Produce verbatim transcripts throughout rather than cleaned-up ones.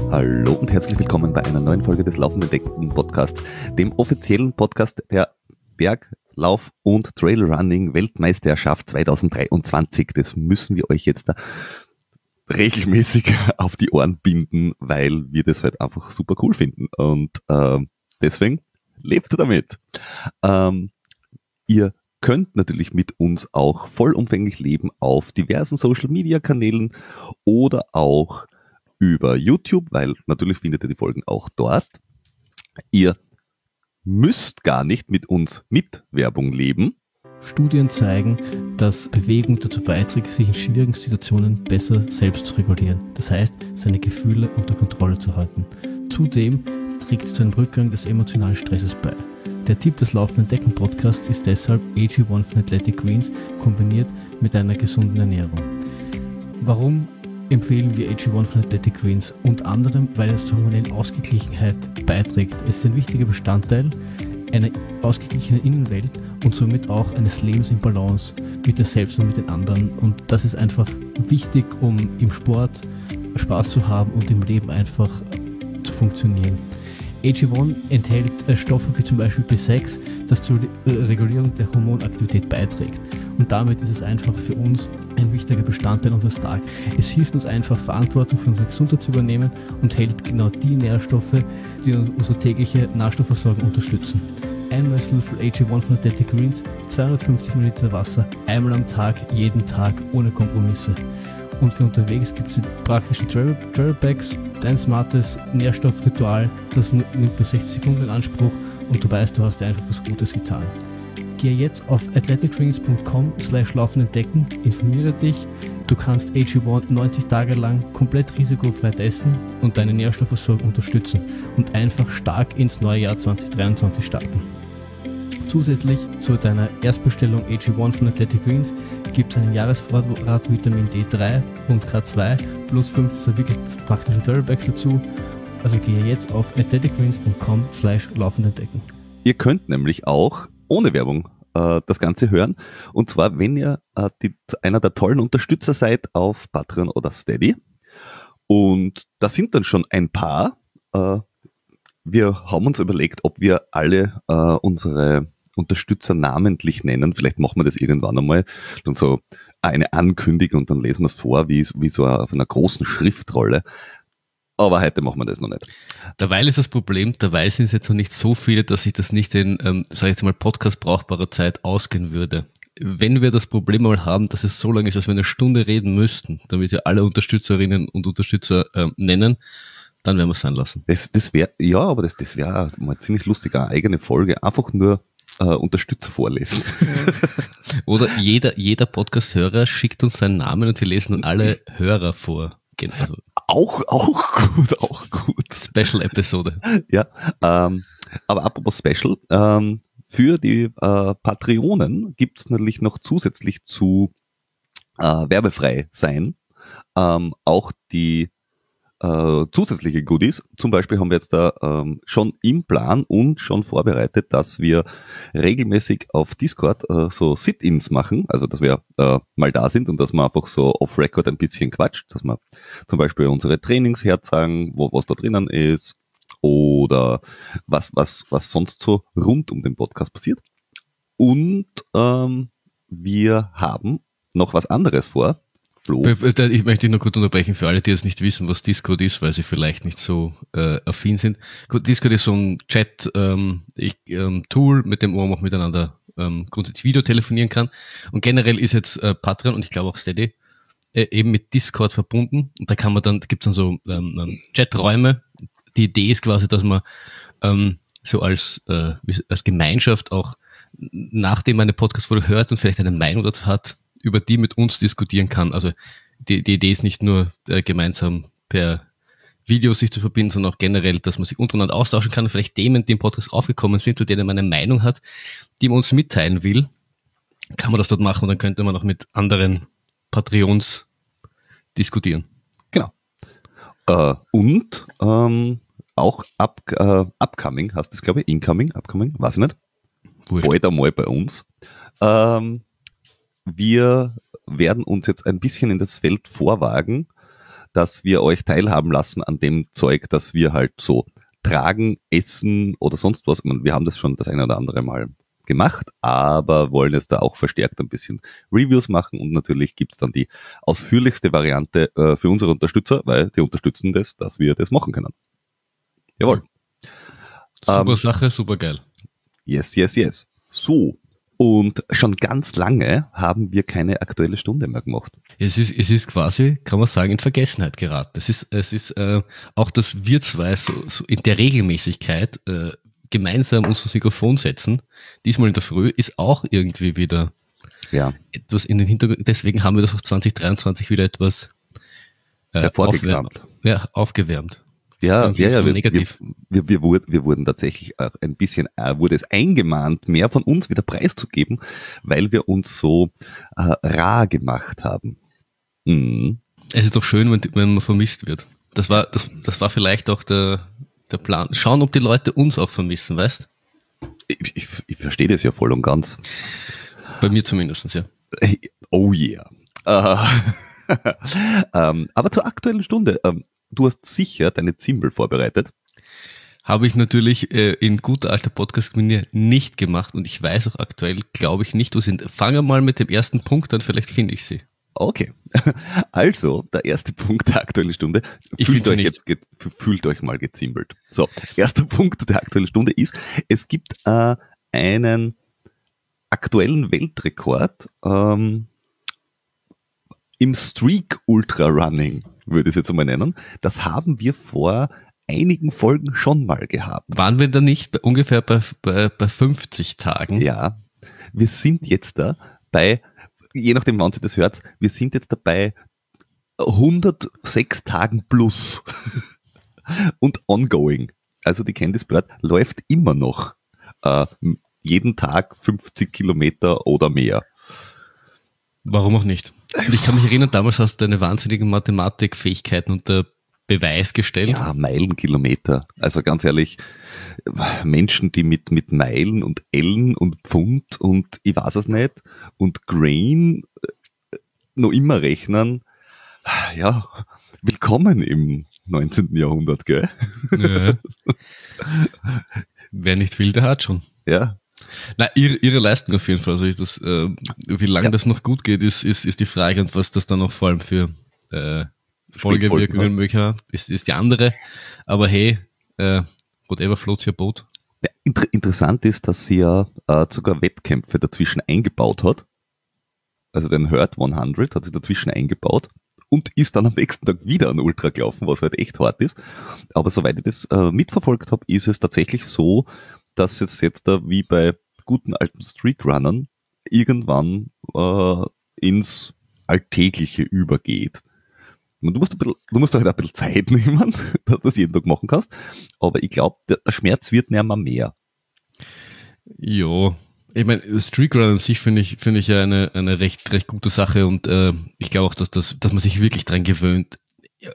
Hallo und herzlich willkommen bei einer neuen Folge des Laufenden Decken Podcasts, dem offiziellen Podcast der Berglauf- und Trailrunning-Weltmeisterschaft zwanzig dreiundzwanzig. Das müssen wir euch jetzt da regelmäßig auf die Ohren binden, weil wir das halt einfach super cool finden. Und äh, deswegen lebt damit. Ähm, ihr könnt natürlich mit uns auch vollumfänglich leben auf diversen Social-Media-Kanälen oder auch über YouTube, weil natürlich findet ihr die Folgen auch dort. Ihr müsst gar nicht mit uns mit Werbung leben. Studien zeigen, dass Bewegung dazu beiträgt, sich in schwierigen Situationen besser selbst zu regulieren. Das heißt, seine Gefühle unter Kontrolle zu halten. Zudem trägt es zu einem Rückgang des emotionalen Stresses bei. Der Tipp des Laufenden Decken Podcasts ist deshalb A G eins von Athletic Greens kombiniert mit einer gesunden Ernährung. Warum empfehlen wir A G eins von Athletic Greens? Unter anderem, weil es zur hormonellen Ausgeglichenheit beiträgt. Es ist ein wichtiger Bestandteil einer ausgeglichenen Innenwelt und somit auch eines Lebens in Balance mit dir selbst und mit den anderen. Und das ist einfach wichtig, um im Sport Spaß zu haben und im Leben einfach zu funktionieren. A G eins enthält Stoffe wie zum Beispiel B sechs, das zur Regulierung der Hormonaktivität beiträgt. Und damit ist es einfach für uns ein wichtiger Bestandteil unseres Tages. Es hilft uns einfach, Verantwortung für unsere Gesundheit zu übernehmen und hält genau die Nährstoffe, die unsere tägliche Nahrstoffversorgung unterstützen. Ein Esslöffel A G eins von Athletic Greens, zweihundertfünfzig Milliliter Wasser, einmal am Tag, jeden Tag, ohne Kompromisse. Und für unterwegs gibt es die praktischen Travel, Travel Packs, dein smartes Nährstoffritual, das nimmt nur sechzig Sekunden in Anspruch und du weißt, du hast dir einfach was Gutes getan. Gehe jetzt auf athleticgreens punkt com slash laufenden Decken, informiere dich, du kannst A G eins neunzig Tage lang komplett risikofrei testen und deine Nährstoffversorgung unterstützen und einfach stark ins neue Jahr zwanzig dreiundzwanzig starten. Zusätzlich zu deiner Erstbestellung A G eins von Athletic Greens gibt es einen Jahresvorrat Vitamin D drei und K zwei plus fünf dieser wirklich praktischen Travelbags dazu. Also gehe jetzt auf athleticgreens punkt com slash laufenden Decken. Ihr könnt nämlich auch ohne Werbung äh, das Ganze hören. Und zwar, wenn ihr äh, die, einer der tollen Unterstützer seid auf Patreon oder Steady. Und da sind dann schon ein paar. Äh, wir haben uns überlegt, ob wir alle äh, unsere Unterstützer namentlich nennen. Vielleicht machen wir das irgendwann einmal. Dann so eine Ankündigung und dann lesen wir es vor, wie, wie so auf einer großen Schriftrolle. Aber heute machen wir das noch nicht. Derweil ist das Problem, derweil sind es jetzt noch nicht so viele, dass sich das nicht in, ähm, sag ich jetzt mal, Podcast brauchbarer Zeit ausgehen würde. Wenn wir das Problem mal haben, dass es so lange ist, dass wir eine Stunde reden müssten, damit wir alle Unterstützerinnen und Unterstützer ähm, nennen, dann werden wir es sein lassen. Das, das wäre, ja, aber das, das wäre mal ziemlich lustig, eine eigene Folge, einfach nur äh, Unterstützer vorlesen. Oder jeder, jeder Podcast-Hörer schickt uns seinen Namen und wir lesen dann alle Hörer vor. Genau. Auch, auch gut, auch gut. Special-Episode. Ja, ähm, aber apropos Special, ähm, für die äh, Patreonen gibt es natürlich noch zusätzlich zu äh, werbefrei sein ähm, auch die äh, zusätzliche Goodies. Zum Beispiel haben wir jetzt da ähm, schon im Plan und schon vorbereitet, dass wir regelmäßig auf Discord äh, so Sit-Ins machen, also dass wir äh, mal da sind und dass man einfach so off-Record ein bisschen quatscht, dass wir zum Beispiel unsere Trainings herzeigen, wo was da drinnen ist oder was, was, was sonst so rund um den Podcast passiert. Und ähm, wir haben noch was anderes vor. Flo. Ich möchte dich nur kurz unterbrechen für alle, die jetzt nicht wissen, was Discord ist, weil sie vielleicht nicht so äh, affin sind. Gut, Discord ist so ein Chat-Tool, ähm, ich, ähm, Tool, mit dem man auch miteinander ähm, grundsätzlich Video telefonieren kann. Und generell ist jetzt äh, Patreon und ich glaube auch Steady äh, eben mit Discord verbunden. Und da kann man dann, gibt es dann so ähm, Chaträume. Die Idee ist quasi, dass man ähm, so als, äh, als Gemeinschaft auch, nachdem man eine Podcast-Folge hört und vielleicht eine Meinung dazu hat, über die mit uns diskutieren kann. Also die, die Idee ist nicht nur äh, gemeinsam per Video sich zu verbinden, sondern auch generell, dass man sich untereinander austauschen kann und vielleicht Themen, die im Podcast aufgekommen sind, zu denen man eine Meinung hat, die man uns mitteilen will, kann man das dort machen und dann könnte man auch mit anderen Patreons diskutieren. Genau. Äh, und ähm, auch up, äh, upcoming, heißt das glaube ich, incoming, upcoming, weiß ich nicht. Wurscht. Bald einmal bei uns. Ähm, wir werden uns jetzt ein bisschen in das Feld vorwagen, dass wir euch teilhaben lassen an dem Zeug, dass wir halt so tragen, essen oder sonst was. Ich meine, wir haben das schon das eine oder andere Mal gemacht, aber wollen jetzt da auch verstärkt ein bisschen Reviews machen und natürlich gibt's dann die ausführlichste Variante äh, für unsere Unterstützer, weil die unterstützen das, dass wir das machen können. Jawohl. Super Ähm, Sache, super geil. Yes, yes, yes. So. Und schon ganz lange haben wir keine aktuelle Stunde mehr gemacht. Es ist, es ist quasi, kann man sagen, in Vergessenheit geraten. Es ist, es ist äh, auch, dass wir zwei so, so in der Regelmäßigkeit äh, gemeinsam uns das Mikrofon setzen, diesmal in der Früh, ist auch irgendwie wieder Ja. etwas in den Hintergrund. Deswegen haben wir das auch zwanzig dreiundzwanzig wieder etwas äh, Hervorgekramt. aufwärmt. Ja, aufgewärmt. Ja, Klingt ja, jetzt ja, mal wir, negativ. wir, wir, wir, wurden, wir wurden tatsächlich auch ein bisschen, äh, wurde es eingemahnt, mehr von uns wieder preiszugeben, weil wir uns so äh, rar gemacht haben. Mhm. Es ist doch schön, wenn, wenn man vermisst wird. Das war, das, das war vielleicht auch der, der Plan. Schauen, ob die Leute uns auch vermissen, weißt? Ich, ich, ich verstehe das ja voll und ganz. Bei mir zumindest, ja. Oh yeah. Äh, ähm, aber zur aktuellen Stunde. Ähm, du hast sicher deine Zimbel vorbereitet. Habe ich natürlich äh, in guter alter Podcast-Manier nicht gemacht und ich weiß auch aktuell, glaube ich, nicht, wo sie sind. Fangen wir mal mit dem ersten Punkt an, vielleicht finde ich sie. Okay. Also, der erste Punkt der aktuellen Stunde. Ich Fühlt find's euch nicht. jetzt, ge- fühlt euch mal gezimbelt. So, erster Punkt der aktuellen Stunde ist, es gibt äh, einen aktuellen Weltrekord ähm, im Streak Ultra Running, würde ich es jetzt mal nennen. Das haben wir vor einigen Folgen schon mal gehabt. Waren wir da nicht bei, ungefähr bei, bei, bei fünfzig Tagen? Ja, wir sind jetzt da bei, je nachdem wann Sie das hört, wir sind jetzt dabei hundertsechs Tagen plus und ongoing. Also die Candice Bird läuft immer noch äh, jeden Tag fünfzig Kilometer oder mehr. Warum auch nicht? Und ich kann mich erinnern, damals hast du deine wahnsinnigen Mathematikfähigkeiten unter Beweis gestellt. Ja, Meilenkilometer. Also ganz ehrlich, Menschen, die mit, mit Meilen und Ellen und Pfund und ich weiß es nicht und Grain äh, noch immer rechnen, ja, willkommen im neunzehnten Jahrhundert, gell? Ja. Wer nicht will, der hat schon. Ja. Na, ihre, ihre Leistung auf jeden Fall. Also ist das, äh, wie lange Ja. das noch gut geht, ist, ist, ist die Frage und was das dann noch vor allem für äh, Folgewirkungen möglich hat, ist, ist die andere. Aber hey, äh, whatever floats your boat. Ja, inter interessant ist, dass sie ja äh, sogar Wettkämpfe dazwischen eingebaut hat. Also den Hurt hundert hat sie dazwischen eingebaut und ist dann am nächsten Tag wieder an Ultra gelaufen, was halt echt hart ist. Aber soweit ich das äh, mitverfolgt habe, ist es tatsächlich so, dass es jetzt da wie bei guten alten Streakrunnern irgendwann äh, ins Alltägliche übergeht. Und du musst, ein bisschen, du musst halt ein bisschen Zeit nehmen, dass du das jeden Tag machen kannst. Aber ich glaube, der, der Schmerz wird nicht mehr mehr. Jo, ich meine, Streakrun an sich finde ich, finde ich ja eine, eine recht, recht gute Sache und äh, ich glaube auch, dass, das, dass man sich wirklich dran gewöhnt. Ja.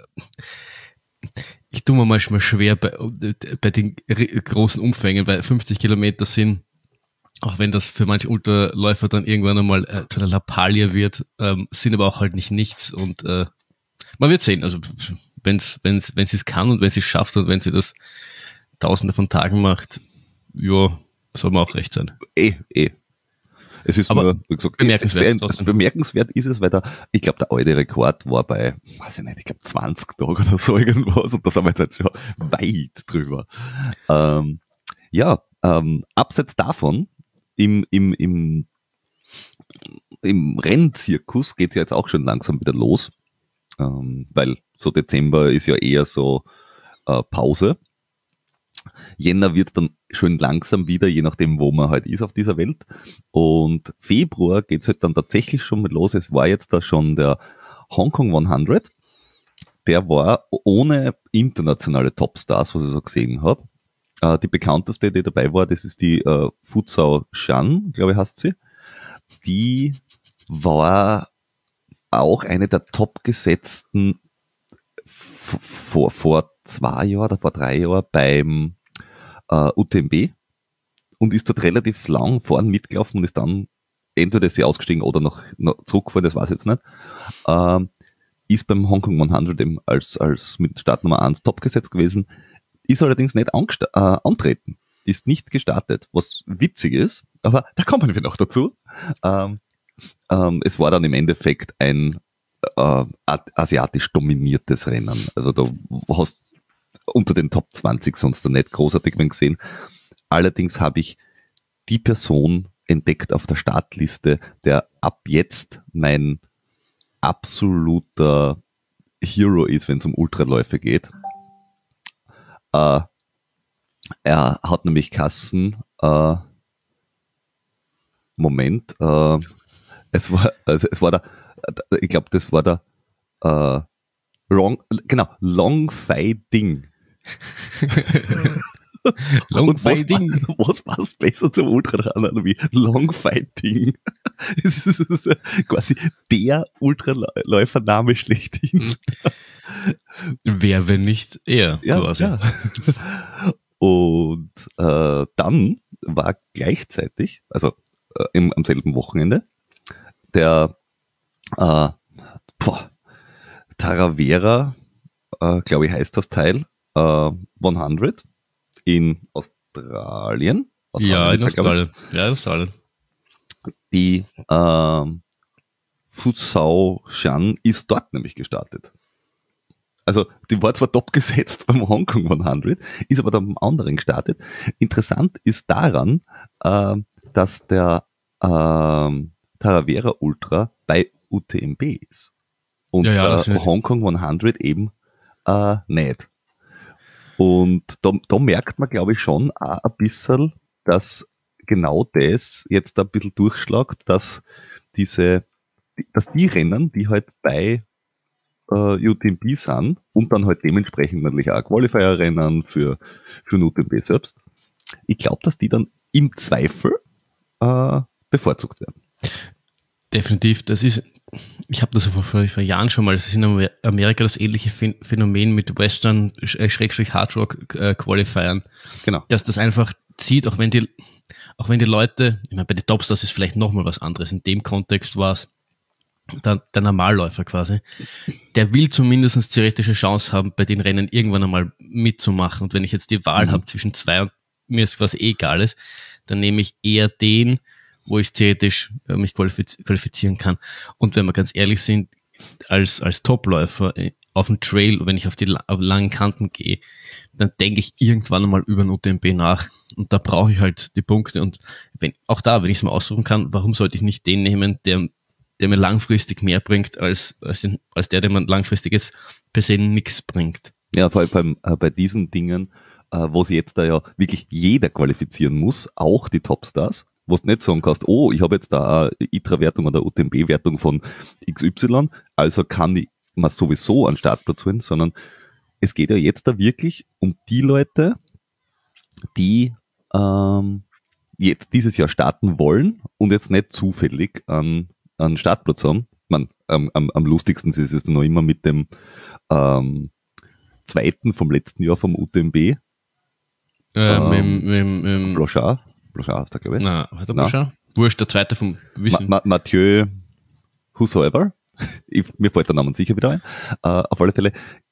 Ich tue mir manchmal schwer bei, bei den großen Umfängen, weil fünfzig Kilometer sind, auch wenn das für manche Ultraläufer dann irgendwann einmal äh, zu einer Lappalie wird, ähm, sind aber auch halt nicht nichts und äh, man wird sehen, also wenn's, wenn's, wenn sie es kann und wenn sie es schafft und wenn sie das tausende von Tagen macht, ja, soll man auch recht sein. Eh, eh. Es ist Aber nur, wie gesagt, bemerkenswert sehr, trotzdem. bemerkenswert ist es, weil da, ich glaube, der alte Rekord war bei, weiß ich nicht, ich glaube zwanzig Tage oder so irgendwas und da sind wir jetzt halt schon weit drüber. Ähm, ja, ähm, abseits davon, im, im, im, im Rennzirkus geht es ja jetzt auch schon langsam wieder los, ähm, weil so Dezember ist ja eher so äh, Pause. Jänner wird dann schön langsam wieder, je nachdem, wo man halt ist auf dieser Welt. Und Februar geht's halt dann tatsächlich schon mit los. Es war jetzt da schon der Hongkong hundert. Der war ohne internationale Topstars, was ich so gesehen habe. Äh, die bekannteste, die dabei war, das ist die äh, Fuzhou Shan, glaube ich, heißt sie. Die war auch eine der topgesetzten vor, vor zwei Jahren oder vor drei Jahren beim äh, U T M B und ist dort relativ lang vorn mitgelaufen und ist dann entweder ist sie ausgestiegen oder noch, noch zurückgefahren, das weiß ich jetzt nicht. Ähm, ist beim Hong Kong hundert eben als, als mit Startnummer eins top gesetzt gewesen, ist allerdings nicht angesta- äh, antreten, ist nicht gestartet, was witzig ist, aber da kommen wir noch dazu. Ähm, ähm, es war dann im Endeffekt ein äh, asiatisch dominiertes Rennen. Also da hast unter den Top zwanzig sonst nicht großartig gesehen. Allerdings habe ich die Person entdeckt auf der Startliste, der ab jetzt mein absoluter Hero ist, wenn es um Ultraläufe geht. Äh, er hat nämlich Kassen, äh, Moment, äh, es war, also es war der, ich glaube, das war der äh, Long, genau, Long Fei Ding. Long Fei Ding. Was passt besser zum Ultraläufer wie Long Fei Ding? Es ist quasi der Ultraläufername schlechthin. Wer, wenn nicht er, Ja, quasi. ja. Und äh, dann war gleichzeitig, also äh, im, am selben Wochenende, der äh, boah, Taravera, äh, glaube ich, heißt das Teil, äh, hundert in Australien. Ja, in ist der, glaub Australien. Ja, in Australien. ich. Die äh, Fuzhou Shan ist dort nämlich gestartet. Also die war zwar top gesetzt beim Hong Kong hundert, ist aber dann beim anderen gestartet. Interessant ist daran, äh, dass der äh, Taravera Ultra bei U T M B ist. Und Ja, ja, das der wird- Hong Kong hundert eben äh, nicht. Und da, da merkt man, glaube ich, schon auch ein bisschen, dass genau das jetzt ein bisschen durchschlagt, dass diese, dass die Rennen, die halt bei äh, U T M B sind und dann halt dementsprechend natürlich auch Qualifier-Rennen für, für U T M B selbst, ich glaube, dass die dann im Zweifel äh, bevorzugt werden. Definitiv, das ist, ich habe das vor, vor, vor Jahren schon mal, das ist in Amer- Amerika das ähnliche Phän- Phänomen mit Western äh, Schrägstrich Hard Rock äh, Qualifiern, Genau. dass das einfach zieht, auch wenn die, auch wenn die Leute, ich meine, bei den Topstars ist vielleicht nochmal was anderes, in dem Kontext war es der, der Normalläufer quasi, der will zumindest theoretische Chance haben, bei den Rennen irgendwann einmal mitzumachen, und wenn ich jetzt die Wahl Mhm. habe zwischen zwei und mir ist quasi eh egal ist, dann nehme ich eher den, wo ich theoretisch äh, mich qualifiz- qualifizieren kann. Und wenn wir ganz ehrlich sind, als, als Topläufer äh, auf dem Trail, wenn ich auf die la- auf langen Kanten gehe, dann denke ich irgendwann einmal über den U T M B nach. Und da brauche ich halt die Punkte. Und wenn, auch da, wenn ich es mal aussuchen kann, warum sollte ich nicht den nehmen, der, der mir langfristig mehr bringt, als, als, den, als der, der mir langfristig jetzt per se nichts bringt. Ja, vor allem beim, äh, bei diesen Dingen, äh, wo sich jetzt da ja wirklich jeder qualifizieren muss, auch die Topstars, wo du nicht sagen kannst, oh, ich habe jetzt da eine I T R A-Wertung oder U T M B-Wertung von X Y, also kann ich mir sowieso einen Startplatz holen, sondern es geht ja jetzt da wirklich um die Leute, die ähm, jetzt dieses Jahr starten wollen und jetzt nicht zufällig einen, einen Startplatz haben. Man, am, am, am lustigsten ist es noch immer mit dem ähm, zweiten vom letzten Jahr vom U T M B, Äh, Ähm, mit, mit, mit, Blochard. Blochard hast du, glaube ich. na, hat er Na. schon? Wurscht, der zweite vom Ma Wissen. Ma Mathieu whosoever, ich, mir fällt der Name sicher wieder ein, äh, auf alle Fälle,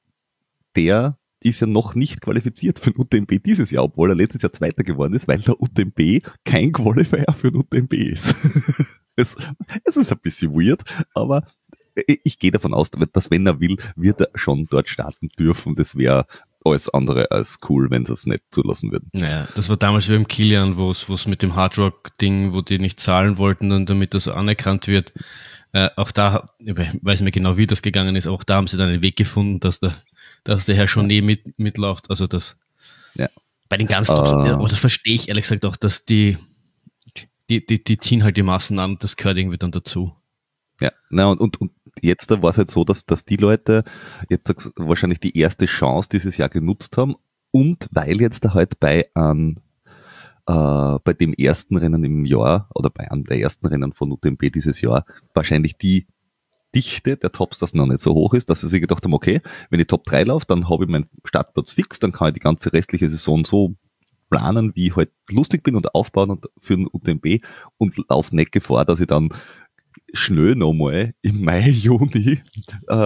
der ist ja noch nicht qualifiziert für den U T M B dieses Jahr, obwohl er letztes Jahr Zweiter geworden ist, weil der U T M B kein Qualifier für den U T M B ist. es, es ist ein bisschen weird, aber ich, ich gehe davon aus, dass wenn er will, wird er schon dort starten dürfen. Das wäre alles andere als cool, wenn sie es nicht zulassen würden. Naja, das war damals wie im Kilian, wo es mit dem Hardrock-Ding, wo die nicht zahlen wollten und damit das anerkannt wird. Äh, auch da, ich weiß nicht mehr genau, wie das gegangen ist, auch da haben sie dann einen Weg gefunden, dass der, dass der Herr Jonet mit, mitläuft. Also das Ja. bei den ganz Tops, Ah. aber das verstehe ich ehrlich gesagt auch, dass die, die, die, die ziehen halt die Massen an und das gehört irgendwie dann dazu. Ja, na und, und, und jetzt war es halt so, dass, dass die Leute jetzt sag's, wahrscheinlich die erste Chance dieses Jahr genutzt haben und weil jetzt da halt bei an äh, bei dem ersten Rennen im Jahr oder bei einem der ersten Rennen von U T M B dieses Jahr wahrscheinlich die Dichte der Topstars noch nicht so hoch ist, dass sie sich gedacht haben, okay, wenn ich Top drei laufe, dann habe ich meinen Startplatz fix, dann kann ich die ganze restliche Saison so planen, wie ich halt lustig bin und aufbauen und für den U T M B und laufe nicht Gefahr, dass ich dann schnell nochmal im Mai, Juni äh,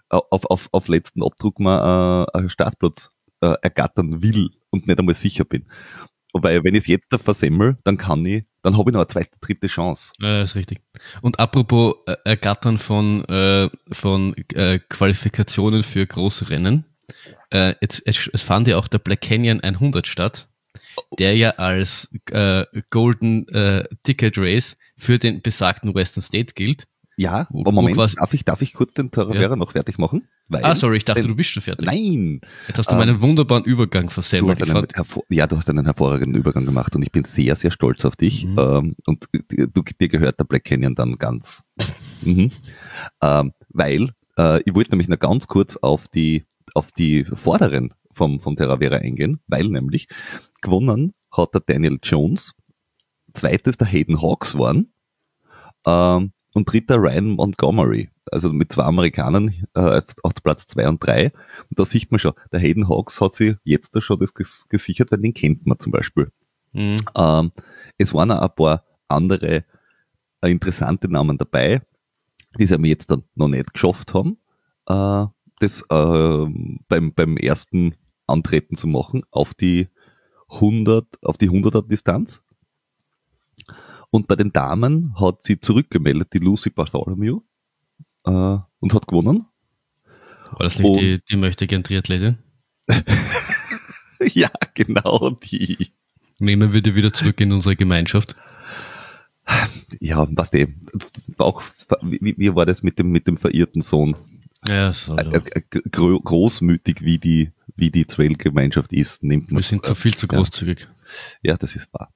auf, auf, auf letzten Abdruck mal äh, einen Startplatz äh, ergattern will und nicht einmal sicher bin. Weil wenn ich es jetzt da versemmel, dann kann ich, dann habe ich noch eine zweite, dritte Chance. Ja, ist richtig. Und apropos äh, Ergattern von, äh, von äh, Qualifikationen für große Rennen, äh, jetzt es, es fand ja auch der Black Canyon hundert statt, der ja als äh, Golden äh, Ticket Race für den besagten Western States gilt. Ja, Wo- aber Moment, wo quasi- darf ich, darf ich kurz den Taravera Ja. noch fertig machen? Weil, Ah, sorry, ich dachte, denn- du bist schon fertig. Nein! Jetzt hast du ähm, meinen wunderbaren Übergang Du versemmelt. hast Ich einen fand, hervor- ja, du hast einen hervorragenden Übergang gemacht und ich bin sehr, sehr stolz auf dich. Mhm. Ähm, und du, dir gehört der Black Canyon dann ganz. mhm. ähm, weil äh, ich wollte nämlich noch ganz kurz auf die, auf die Vorderen vom, vom Taravera eingehen, weil nämlich gewonnen hat der Daniel Jones, zweites der Hayden Hawks waren ähm, und dritter Ryan Montgomery. Also mit zwei Amerikanern äh, auf Platz zwei und drei. Und da sieht man schon, der Hayden Hawks hat sich jetzt da schon das ges gesichert, weil den kennt man zum Beispiel. Mhm. Ähm, es waren auch ein paar andere äh, interessante Namen dabei, die es aber jetzt dann noch nicht geschafft haben, äh, das äh, beim, beim ersten Antreten zu machen auf die hundert, auf die hunderter Distanz. Und bei den Damen hat sie zurückgemeldet, die Lucy Bartholomew, äh, und hat gewonnen. War das nicht Und- die, die möchte gern Triathletin? Ja, genau die. Nehmen wir die wieder zurück in unsere Gemeinschaft. Ja, was die, auch, wie, wie war das mit dem, mit dem verirrten Sohn? Ja, so, Äh, äh, gro großmütig, wie die, wie die Trail-Gemeinschaft ist, nimmt man. wir sind zu viel zu großzügig. Ja, das ist wahr.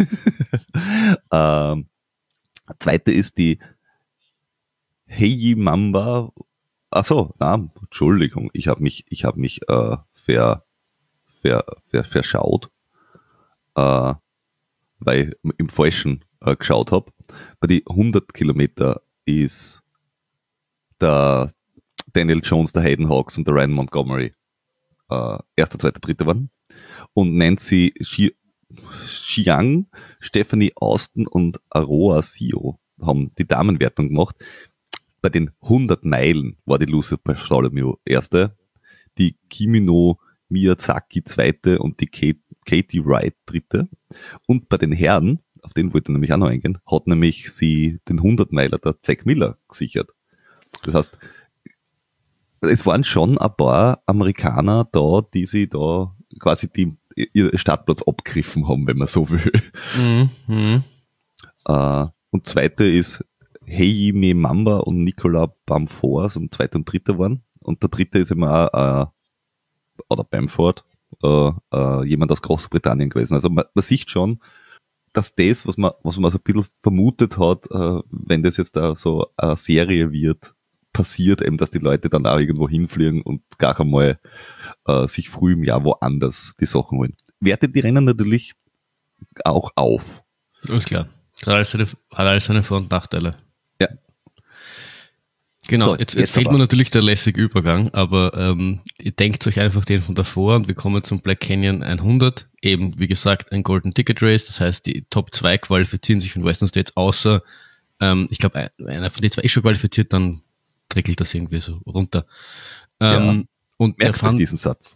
ähm, zweite ist die Heiji Mamba. Ach so, na, Entschuldigung, ich habe mich, ich habe mich äh, ver, ver, ver, verschaut, äh, weil ich im Falschen äh, geschaut habe. Bei die hundert Kilometer ist der Daniel Jones, der Hayden Hawks und der Ryan Montgomery äh, erster, zweiter, dritter waren. Und Nancy Xi Xiang, Stephanie Austin und Aroa Sio haben die Damenwertung gemacht. Bei den hundert Meilen war die Lucy Bartholomew erste, die Kimino Miyazaki zweite und die Kate, Katie Wright dritte. Und bei den Herren, auf den wollte ich nämlich auch noch eingehen, hat nämlich sie den hundert Meiler der Zack Miller gesichert. Das heißt, es waren schon ein paar Amerikaner da, die sie da quasi die, ihr Startplatz abgegriffen haben, wenn man so will. Mhm. Mhm. Äh, und zweite ist Heijime Mamba und Nicola Bamford und zweiter und dritter waren. Und der dritte ist immer auch, äh, oder Bamford, äh, äh, jemand aus Großbritannien gewesen. Also man, man sieht schon, dass das, was man, was man so ein bisschen vermutet hat, äh, wenn das jetzt da so eine Serie wird, passiert eben, dass die Leute dann auch irgendwo hinfliegen und gar einmal äh, sich früh im Jahr woanders die Sachen holen. Wertet die Rennen natürlich auch auf. Alles klar. Hat alles seine, hat alles seine Vor- und Nachteile. Ja. Genau, So, jetzt, jetzt, jetzt fehlt aber. mir natürlich der lässige Übergang, aber ähm, ihr denkt euch einfach den von davor und wir kommen zum Black Canyon hundert. Eben, wie gesagt, ein Golden Ticket Race, das heißt, die Top zwei qualifizieren sich für den Western States, außer, ähm, ich glaube, einer von den zwei ist schon qualifiziert, dann trickelt das irgendwie so runter. Ähm, und der Merkt euch fand, diesen Satz.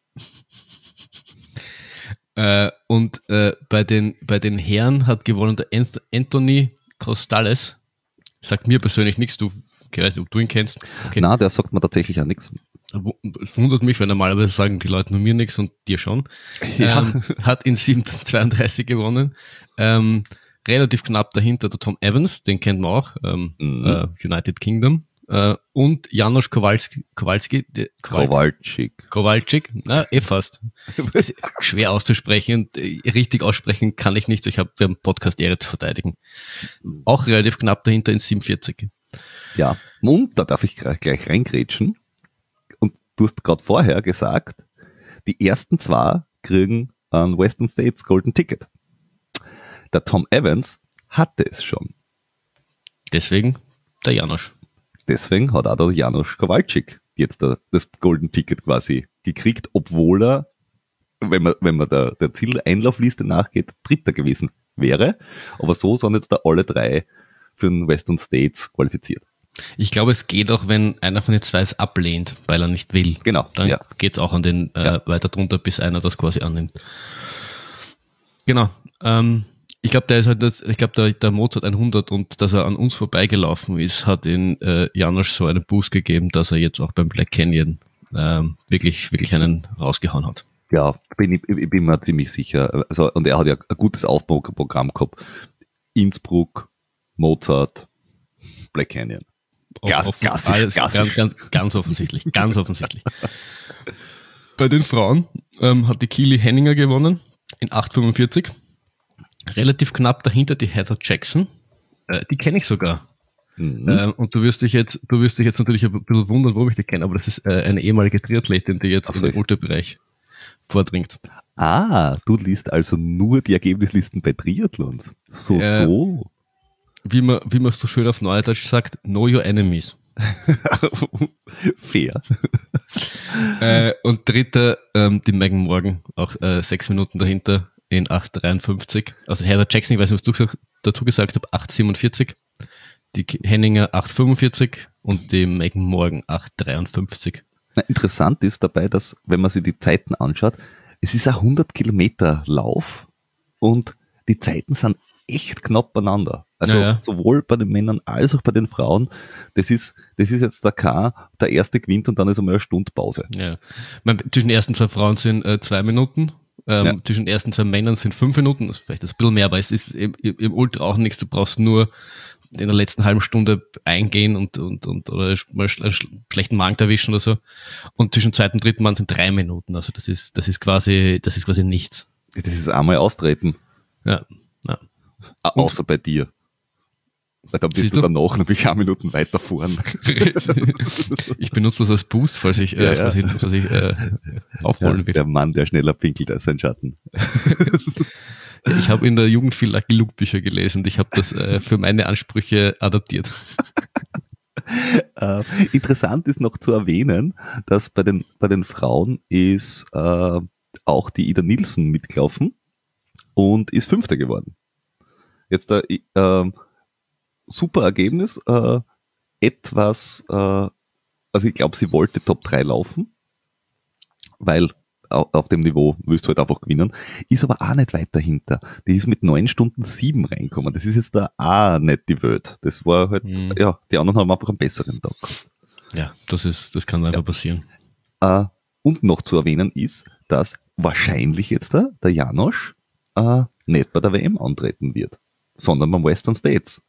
Äh, und äh, bei den bei den Herren hat gewonnen der Anth- Anthony Costales. Sagt mir persönlich nichts, du, ich weiß nicht, ob du ihn kennst. Okay. Na, der sagt mir tatsächlich auch nichts. Es wundert mich, weil normalerweise sagen die Leute nur mir nichts und dir schon. Ja. Ähm, hat in siebzehnhundertzweiunddreißig gewonnen. Ähm, relativ knapp dahinter der Tom Evans, den kennt man auch, ähm, Mhm. äh, United Kingdom. Äh, und Janusz Kowalski, Kowalski, de, Kowalczyk. Kowalczyk, na, eh fast. Ist schwer auszusprechen und äh, richtig aussprechen kann ich nicht. Ich habe den Podcast Ehre zu verteidigen. Auch relativ knapp dahinter in siebenundvierzig. Ja, und da darf ich gleich, gleich reingrätschen. Und du hast gerade vorher gesagt, die ersten zwei kriegen ein Western States Golden Ticket. Der Tom Evans hatte es schon. Deswegen der Janusz. Deswegen hat auch der Janusz Kowalczyk jetzt das Golden Ticket quasi gekriegt, obwohl er, wenn man, wenn man der, der Zieleinlaufliste nachgeht, Dritter gewesen wäre. Aber so sind jetzt da alle drei für den Western States qualifiziert. Ich glaube, es geht auch, wenn einer von den zwei es ablehnt, weil er nicht will. Genau. Dann ja. geht es auch an den äh, Ja. weiter drunter, bis einer das quasi annimmt. Genau. Ähm, ich glaube, der ist halt, ich glaube, der, der Mozart hundert und dass er an uns vorbeigelaufen ist, hat in äh, Janosch so einen Boost gegeben, dass er jetzt auch beim Black Canyon ähm, wirklich, wirklich einen rausgehauen hat. Ja, bin ich, ich bin mir ziemlich sicher. Also, und er hat ja ein gutes Aufbauprogramm gehabt. Innsbruck, Mozart, Black Canyon. Klass, Offen, klassisch, alles, klassisch. Ganz, ganz, ganz offensichtlich, ganz offensichtlich. Bei den Frauen ähm, hat die Keely Henninger gewonnen in acht fünfundvierzig. Relativ knapp dahinter die Heather Jackson. Äh, die kenne ich sogar. Mhm. Ähm, und du wirst dich jetzt, du wirst dich jetzt natürlich ein bisschen wundern, warum ich die kenne, aber das ist äh, eine ehemalige Triathletin, die jetzt Ach so, in den ich- Ultrabereich vordringt. Ah, du liest also nur die Ergebnislisten bei Triathlons. So, Äh, so. Wie man, wie man es so schön auf Neudeutsch sagt, know your enemies. Fair. äh, und dritter, ähm, die Megan Morgan, auch äh, sechs Minuten dahinter in acht dreiundfünfzig. Also Heather Jackson, ich weiß nicht, was du gesagt, dazu gesagt hast, acht siebenundvierzig. Die Henninger acht fünfundvierzig und die Megan Morgan acht dreiundfünfzig. Na, interessant ist dabei, dass, wenn man sich die Zeiten anschaut, es ist ein hundert Kilometer Lauf und die Zeiten sind echt knapp beieinander. Also Ja, ja. sowohl bei den Männern als auch bei den Frauen. Das ist, das ist jetzt der K, der erste gewinnt und dann ist einmal eine Stunde Pause. Ja. Mein, zwischen den ersten zwei Frauen sind äh, zwei Minuten. Ähm, Ja. Zwischen den ersten zwei Männern sind fünf Minuten. Das ist vielleicht ein bisschen mehr, aber es ist im, im Ultra auch nichts. Du brauchst nur in der letzten halben Stunde eingehen und, und, und oder mal einen schlechten Magen erwischen oder so. Und zwischen zweiten und dritten Mann sind drei Minuten. Also das ist, das ist quasi, das ist quasi nichts. Das ist einmal austreten, Ja. Ja. au- außer bei dir. Weil dann bist Siehst du du? danach nämlich eine Minuten weiter vorn. Ich benutze das als Boost, falls ich, äh, Ja, ja. falls ich, falls ich äh, Ja, aufholen will. der Mann, der schneller pinkelt als sein Schatten. Ich habe in der Jugend viel Lucky Luke Bücher gelesen und ich habe das äh, für meine Ansprüche adaptiert. Äh, interessant ist noch zu erwähnen, dass bei den, bei den Frauen ist äh, auch die Ida Nilsson mitgelaufen und ist Fünfte geworden. Jetzt ein äh, super Ergebnis, äh, etwas, äh, also ich glaube, sie wollte Top drei laufen, weil au- auf dem Niveau willst du halt einfach gewinnen, ist aber auch nicht weit dahinter. Die ist mit neun Stunden sieben reinkommen. Das ist jetzt da auch nicht die Welt. Das war halt, Mhm. ja, die anderen haben einfach einen besseren Tag gehabt. Ja, das ist, das kann einfach passieren. Äh, und noch zu erwähnen ist, dass wahrscheinlich jetzt der, der Janosch äh, nicht bei der W M antreten wird, sondern beim Western States.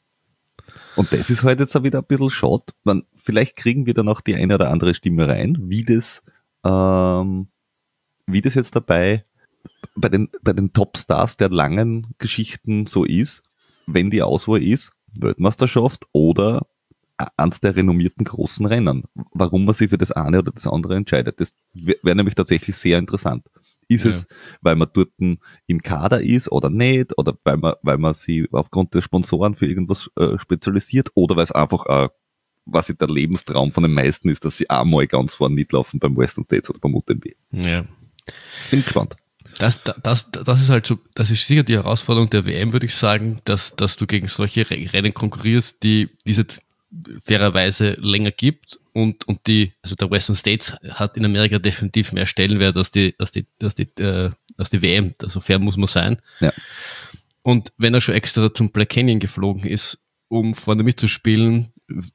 Und das ist halt jetzt auch wieder ein bisschen schade. Man, vielleicht kriegen wir dann auch die eine oder andere Stimme rein, wie das, ähm, wie das jetzt dabei bei den, bei den Topstars der langen Geschichten so ist, wenn die Auswahl ist, Weltmeisterschaft oder eins der renommierten großen Rennen. Warum man sich für das eine oder das andere entscheidet. Das wäre nämlich tatsächlich sehr interessant. Ist Ja. es, weil man dort im Kader ist oder nicht, oder weil man, weil man sie aufgrund der Sponsoren für irgendwas äh, spezialisiert, oder weil es einfach, äh, was der Lebenstraum von den meisten ist, dass sie einmal ganz vorne mitlaufen beim Western States oder beim U T M B. Ja. Bin gespannt. Das, das, das ist halt so, das ist sicher die Herausforderung der W M, würde ich sagen, dass, dass du gegen solche Rennen konkurrierst, die, die es jetzt fairerweise länger gibt und, und die, also der Western States hat in Amerika definitiv mehr Stellenwert als die, als die, als die, äh, als die W M. Also fair muss man sein. Ja. Und wenn er schon extra zum Black Canyon geflogen ist, um vorne mitzuspielen,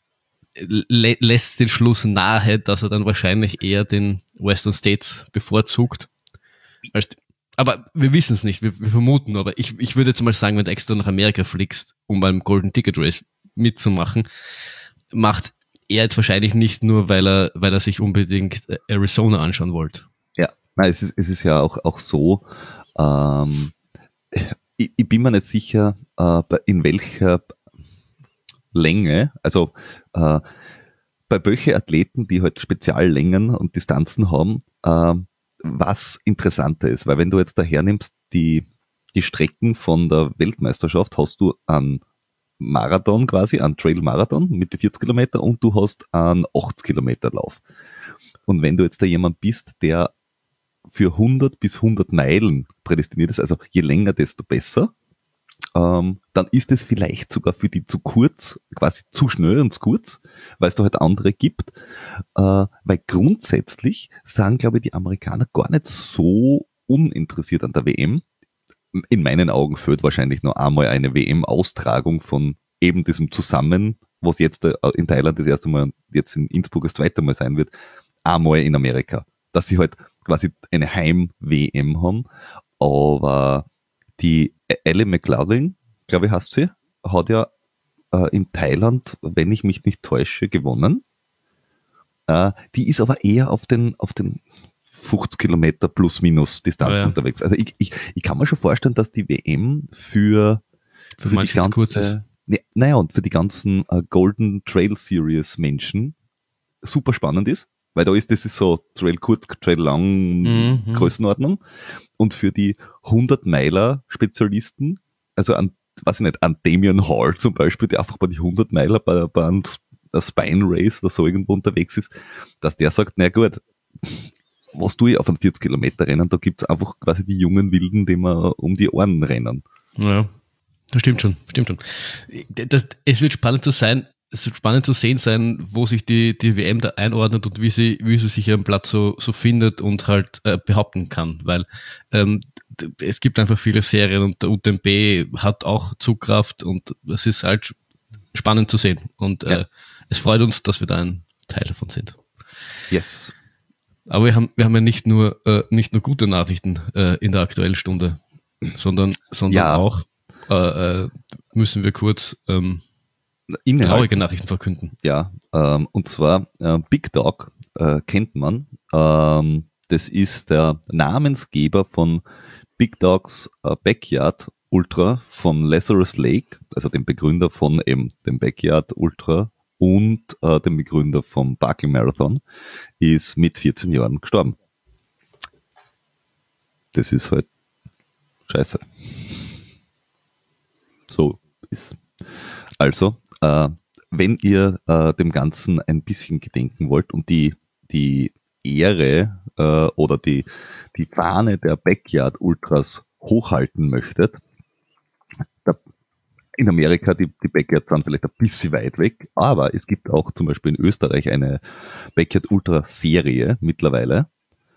lä lässt den Schluss nahe, dass er dann wahrscheinlich eher den Western States bevorzugt. Als, aber wir wissen es nicht, wir, wir vermuten nur, aber ich, ich würde jetzt mal sagen, wenn du extra nach Amerika fliegst, um beim Golden Ticket Race mitzumachen, macht er jetzt wahrscheinlich nicht nur, weil er, weil er sich unbedingt Arizona anschauen wollte. Ja, nein, es ist, es ist ja auch, auch so, ähm, ich, ich bin mir nicht sicher, äh, in welcher Länge, also äh, bei welchen Athleten, die halt Speziallängen und Distanzen haben, äh, was interessanter ist. Weil wenn du jetzt daher nimmst, die, die Strecken von der Weltmeisterschaft, hast du einen Marathon quasi, einen Trail-Marathon mit den vierzig Kilometer und du hast einen achtzig Kilometer Lauf. Und wenn du jetzt da jemand bist, der für hundert bis hundert Meilen prädestiniert ist, also je länger, desto besser, ähm, dann ist es vielleicht sogar für die zu kurz, quasi zu schnell und zu kurz, weil es da halt andere gibt. Äh, weil grundsätzlich sind, glaube ich, die Amerikaner gar nicht so uninteressiert an der W M. In meinen Augen fehlt wahrscheinlich noch einmal eine W M-Austragung von eben diesem Zusammen, was jetzt in Thailand das erste Mal, jetzt in Innsbruck das zweite Mal sein wird, einmal in Amerika. Dass sie halt quasi eine Heim-W M haben. Aber die Ellie McLaughlin, glaube ich, heißt sie, hat ja äh, in Thailand, wenn ich mich nicht täusche, gewonnen. Äh, die ist aber eher auf den, auf den fünfzig Kilometer plus minus Distanz oh ja. unterwegs. Also ich, ich, ich kann mir schon vorstellen, dass die W M für, für, für die ganze, ne, naja, und für die ganzen äh, Golden Trail Series Menschen super spannend ist, weil da ist das ist so Trail kurz, Trail lang mhm. Größenordnung. Und für die hundert-Meiler-Spezialisten, also an, weiß ich nicht, an Damian Hall zum Beispiel, der einfach bei die hundert-Meiler bei, bei einem Spine Race oder so irgendwo unterwegs ist, dass der sagt, na gut, was tue ich auf einem vierzig Kilometer Rennen? Da gibt's einfach quasi die jungen Wilden, die mir um die Ohren rennen. Ja, das stimmt schon, stimmt schon. Das, es wird spannend zu sein, es wird spannend zu sehen sein, wo sich die, die W M da einordnet und wie sie, wie sie sich ihren Platz so, so findet und halt äh, behaupten kann, weil ähm, es gibt einfach viele Serien und der U T M B hat auch Zugkraft und es ist halt spannend zu sehen und äh, ja. es freut uns, dass wir da ein Teil davon sind. Yes. Aber wir haben, wir haben ja nicht nur, äh, nicht nur gute Nachrichten äh, in der Aktuellen Stunde, sondern, sondern ja. auch äh, müssen wir kurz ähm, traurige Nachrichten verkünden. Ja, ähm, und zwar äh, Big Dog äh, kennt man. Ähm, das ist der Namensgeber von Big Dogs äh, Backyard Ultra von Lazarus Lake, also dem Begründer von eben dem Backyard Ultra und äh, dem Begründer vom Barkley Marathon, ist mit vierzehn Jahren gestorben. Das ist halt scheiße. So ist. Also, äh, wenn ihr äh, dem Ganzen ein bisschen gedenken wollt und die, die Ehre äh, oder die, die Fahne der Backyard Ultras hochhalten möchtet, da, in Amerika, die, die Backyards sind vielleicht ein bisschen weit weg, aber es gibt auch zum Beispiel in Österreich eine Backyard Ultra Serie mittlerweile.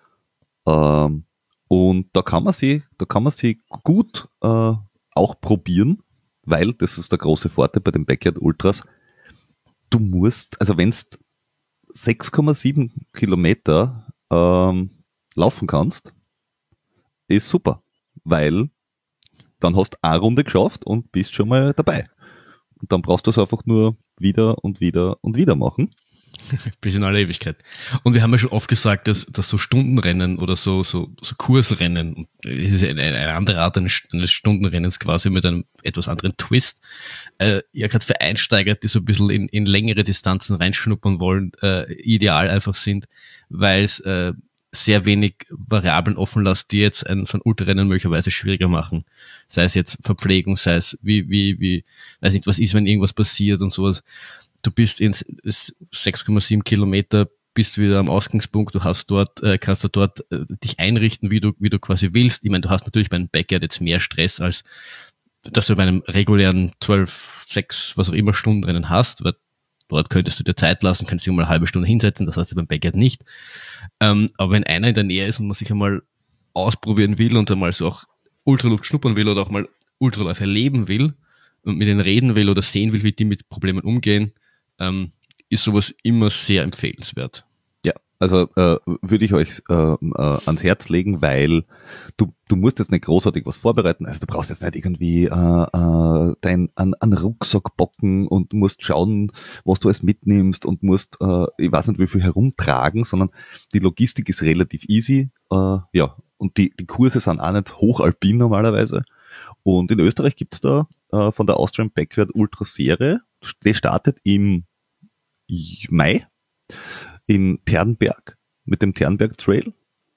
Ähm, und da kann man sie, da kann man sie gut äh, auch probieren, weil das ist der große Vorteil bei den Backyard Ultras. Du musst, also wenn du sechs Komma sieben Kilometer ähm, laufen kannst, ist super, weil dann hast du eine Runde geschafft und bist schon mal dabei. Und dann brauchst du es einfach nur wieder und wieder und wieder machen. Bis in alle Ewigkeit. Und wir haben ja schon oft gesagt, dass, dass so Stundenrennen oder so, so, so Kursrennen, es ist eine, eine andere Art eines, eines Stundenrennens quasi mit einem etwas anderen Twist, äh, ja gerade für Einsteiger, die so ein bisschen in, in längere Distanzen reinschnuppern wollen, äh, ideal einfach sind, weil es äh, sehr wenig Variablen offen lässt, die jetzt ein, so ein Ultrarennen möglicherweise schwieriger machen. Sei es jetzt Verpflegung, sei es wie, wie, wie, weiß nicht, was ist, wenn irgendwas passiert und sowas. Du bist in sechs Komma sieben Kilometer, bist wieder am Ausgangspunkt, du hast dort, äh, kannst du dort äh, dich einrichten, wie du, wie du quasi willst. Ich meine, du hast natürlich bei einem Backyard jetzt mehr Stress, als dass du bei einem regulären zwölf, sechs, was auch immer Stundenrennen hast, weil dort könntest du dir Zeit lassen, könntest dich mal eine halbe Stunde hinsetzen, das hast du beim Backyard nicht. Ähm, aber wenn einer in der Nähe ist und man sich einmal ausprobieren will und einmal so auch Ultraluft schnuppern will oder auch mal Ultraläufe erleben will und mit denen reden will oder sehen will, wie die mit Problemen umgehen, ähm, ist sowas immer sehr empfehlenswert. Ja, also äh, würde ich euch äh, äh, ans Herz legen, weil du du musst jetzt nicht großartig was vorbereiten, also du brauchst jetzt nicht irgendwie äh, äh, deinen an, an Rucksack bocken und musst schauen, was du alles mitnimmst und musst, äh, ich weiß nicht wie viel herumtragen, sondern die Logistik ist relativ easy, äh, ja, und die, die Kurse sind auch nicht hochalpin normalerweise. Und in Österreich gibt's da äh, von der Austrian Backyard Ultra Serie, die startet im Mai in Ternberg mit dem Ternberg Trail,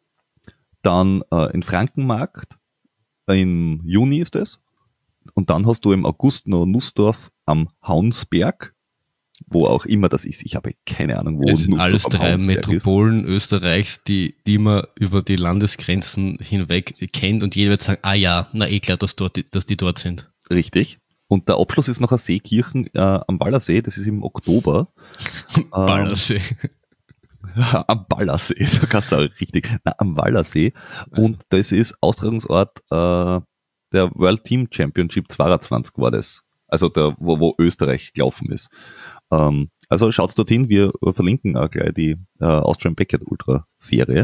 dann äh, in Frankenmarkt im Juni ist es, und dann hast du im August noch Nussdorf am Haunsberg, wo auch immer das ist. Ich habe keine Ahnung, wo es sind Nussdorf alles am drei Haunsberg Metropolen ist. Österreichs, die, die man über die Landesgrenzen hinweg kennt und jeder wird sagen, ah ja, na eh klar, dass, dort, dass die dort sind. Richtig. Und der Abschluss ist nachher Seekirchen äh, am Wallersee, das ist im Oktober. Ballersee. Ähm, am Ballersee, da kannst du auch richtig. Nein, am Wallersee. Und das ist Austragungsort äh, der World Team Championship zweiundzwanzig war das. Also der, wo, wo Österreich gelaufen ist. Ähm, also schaut's dorthin, wir verlinken auch gleich die äh, Austrian Backyard Ultra Serie.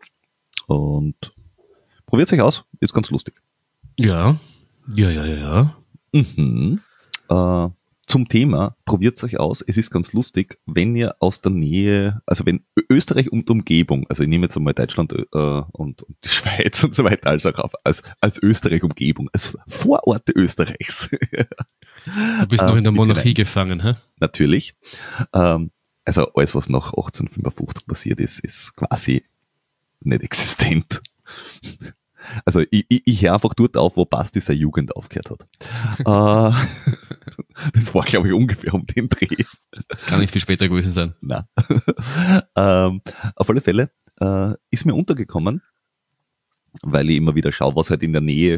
Und probiert euch aus, ist ganz lustig. Ja, ja, ja, ja, ja. Mhm. Äh, zum Thema, probiert euch aus, es ist ganz lustig, wenn ihr aus der Nähe, also wenn Österreich und Umgebung, also ich nehme jetzt einmal Deutschland äh, und, und die Schweiz und so weiter als auch auf, als, als Österreich-Umgebung, als Vororte Österreichs. Du bist noch in der Monarchie gefangen, hä? Natürlich. Ähm, also alles, was nach achtzehnhundertfünfundfünfzig passiert ist, ist quasi nicht existent. Also ich, ich, ich höre einfach dort auf, wo Basti seine Jugend aufgehört hat. äh, das war, glaube ich, ungefähr um den Dreh. Das kann nicht viel später gewesen sein. Nein. ähm, auf alle Fälle äh, ist mir untergekommen, weil ich immer wieder schaue, was halt in der Nähe,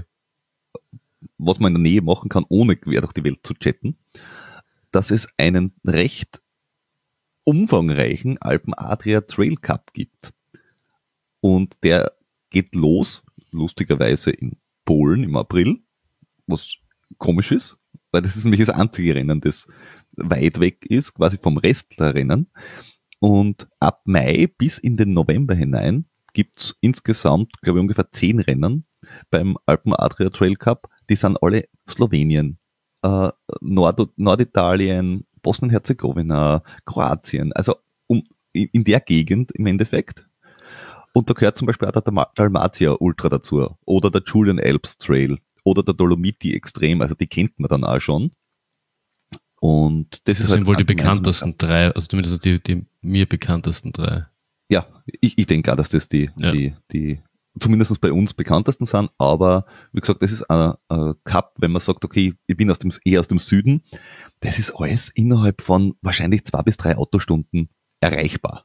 was man in der Nähe machen kann, ohne quer durch die Welt zu chatten, dass es einen recht umfangreichen Alpen-Adria Trail Cup gibt. Und der geht los, lustigerweise in Polen im April, was komisch ist, weil das ist nämlich das einzige Rennen, das weit weg ist, quasi vom Rest der Rennen. Und ab Mai bis in den November hinein gibt's insgesamt, glaube ich, ungefähr zehn Rennen beim Alpen-Adria Trail Cup. Die sind alle Slowenien, äh, Nord- Norditalien, Bosnien-Herzegowina, Kroatien, also um, in, in der Gegend im Endeffekt. Und da gehört zum Beispiel auch der Dalmatia Ultra dazu oder der Julian Alps Trail oder der Dolomiti Extrem, also die kennt man dann auch schon. Und das, das ist sind halt wohl die bekanntesten drei, also zumindest die, die mir bekanntesten drei. Ja, ich, ich denke auch, dass das die, ja. die, die zumindest bei uns bekanntesten sind, aber wie gesagt, das ist ein, ein Cup, wenn man sagt, okay, ich bin aus dem, eher aus dem Süden, das ist alles innerhalb von wahrscheinlich zwei bis drei Autostunden erreichbar.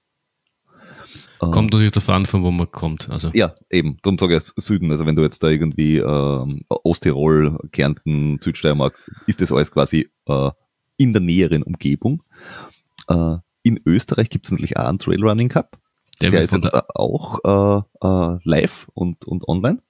Kommt natürlich darauf an, von wo man kommt. Also. Ja, eben, darum sage ich Süden, also wenn du jetzt da irgendwie ähm, Osttirol, Kärnten, Südsteiermark, ist das alles quasi äh, in der näheren Umgebung. Äh, in Österreich gibt es natürlich auch einen Trailrunning Cup. Der, der ist jetzt da auch äh, äh, live und, und online.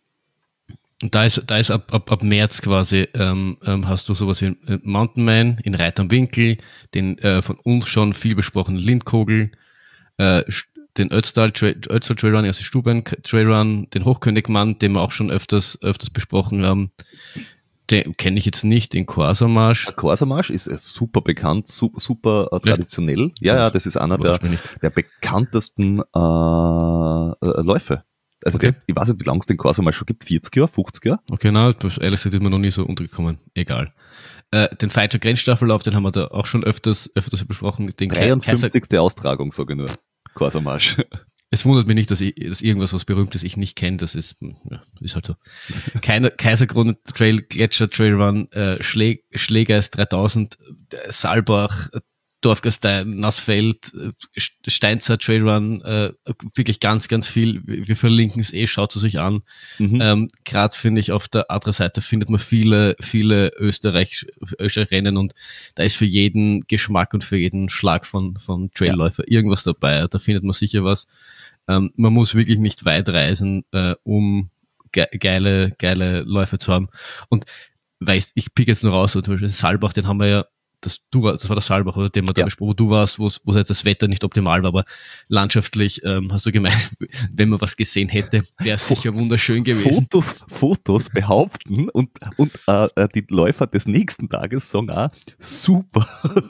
Und da ist, da ist ab, ab, ab März quasi, ähm, ähm, hast du sowas wie Mountain Man in Reit am Winkel, den äh, von uns schon viel besprochenen Lindkogel, äh, den Ötztal Trail, Ötztal Trailrun, also Stuben Trailrun, den Hochkönigmann, den wir auch schon öfters, öfters besprochen haben. Den kenne ich jetzt nicht, den Corsa-Marsch. Der Corsa-Marsch ist super bekannt, super, super äh, traditionell. Ja, ja, das ist einer der, der bekanntesten äh, äh, Läufe. Also okay. der, ich weiß nicht, wie lange es den Corsa-Marsch schon gibt, vierzig Jahre, fünfzig Jahre? Okay, na, das, ehrlich gesagt ist mir noch nie so untergekommen. Egal. Äh, den Feitscher Grenzstaffellauf, den haben wir da auch schon öfters, öfters besprochen. Den dreiundfünfzigste Kaiser- Austragung, sage ich nur. Corsa-Marsch. Es wundert mich nicht, dass, ich, dass irgendwas, was Berühmtes ich nicht kenne, das ist, ja, ist halt so. Keine Kaiserkrone Trail, Gletscher Trailrun, äh, Schlä, Schlägeis dreitausend, äh, Saalbach, äh, Dorfgastein, Nassfeld, äh, Steinzer Trailrun, äh, wirklich ganz, ganz viel. Wir verlinken es eh, schaut es euch an. Mhm. Ähm, Gerade finde ich, auf der Adra-Seite findet man viele, viele österreichische Rennen und da ist für jeden Geschmack und für jeden Schlag von, von Trailläufer ja. irgendwas dabei. Da findet man sicher was. Ähm, man muss wirklich nicht weit reisen, äh, um ge- geile, geile Läufe zu haben. Und weißt, ich pick jetzt nur raus, so zum Beispiel Saalbach, den haben wir ja, das, du, das war der Saalbach, oder den wir da ja. besprochen, wo du warst, wo wo halt das Wetter nicht optimal war, aber landschaftlich ähm, hast du gemeint, wenn man was gesehen hätte, wäre es sicher wunderschön gewesen. Fotos, Fotos behaupten und, und äh, die Läufer des nächsten Tages sagen auch, super.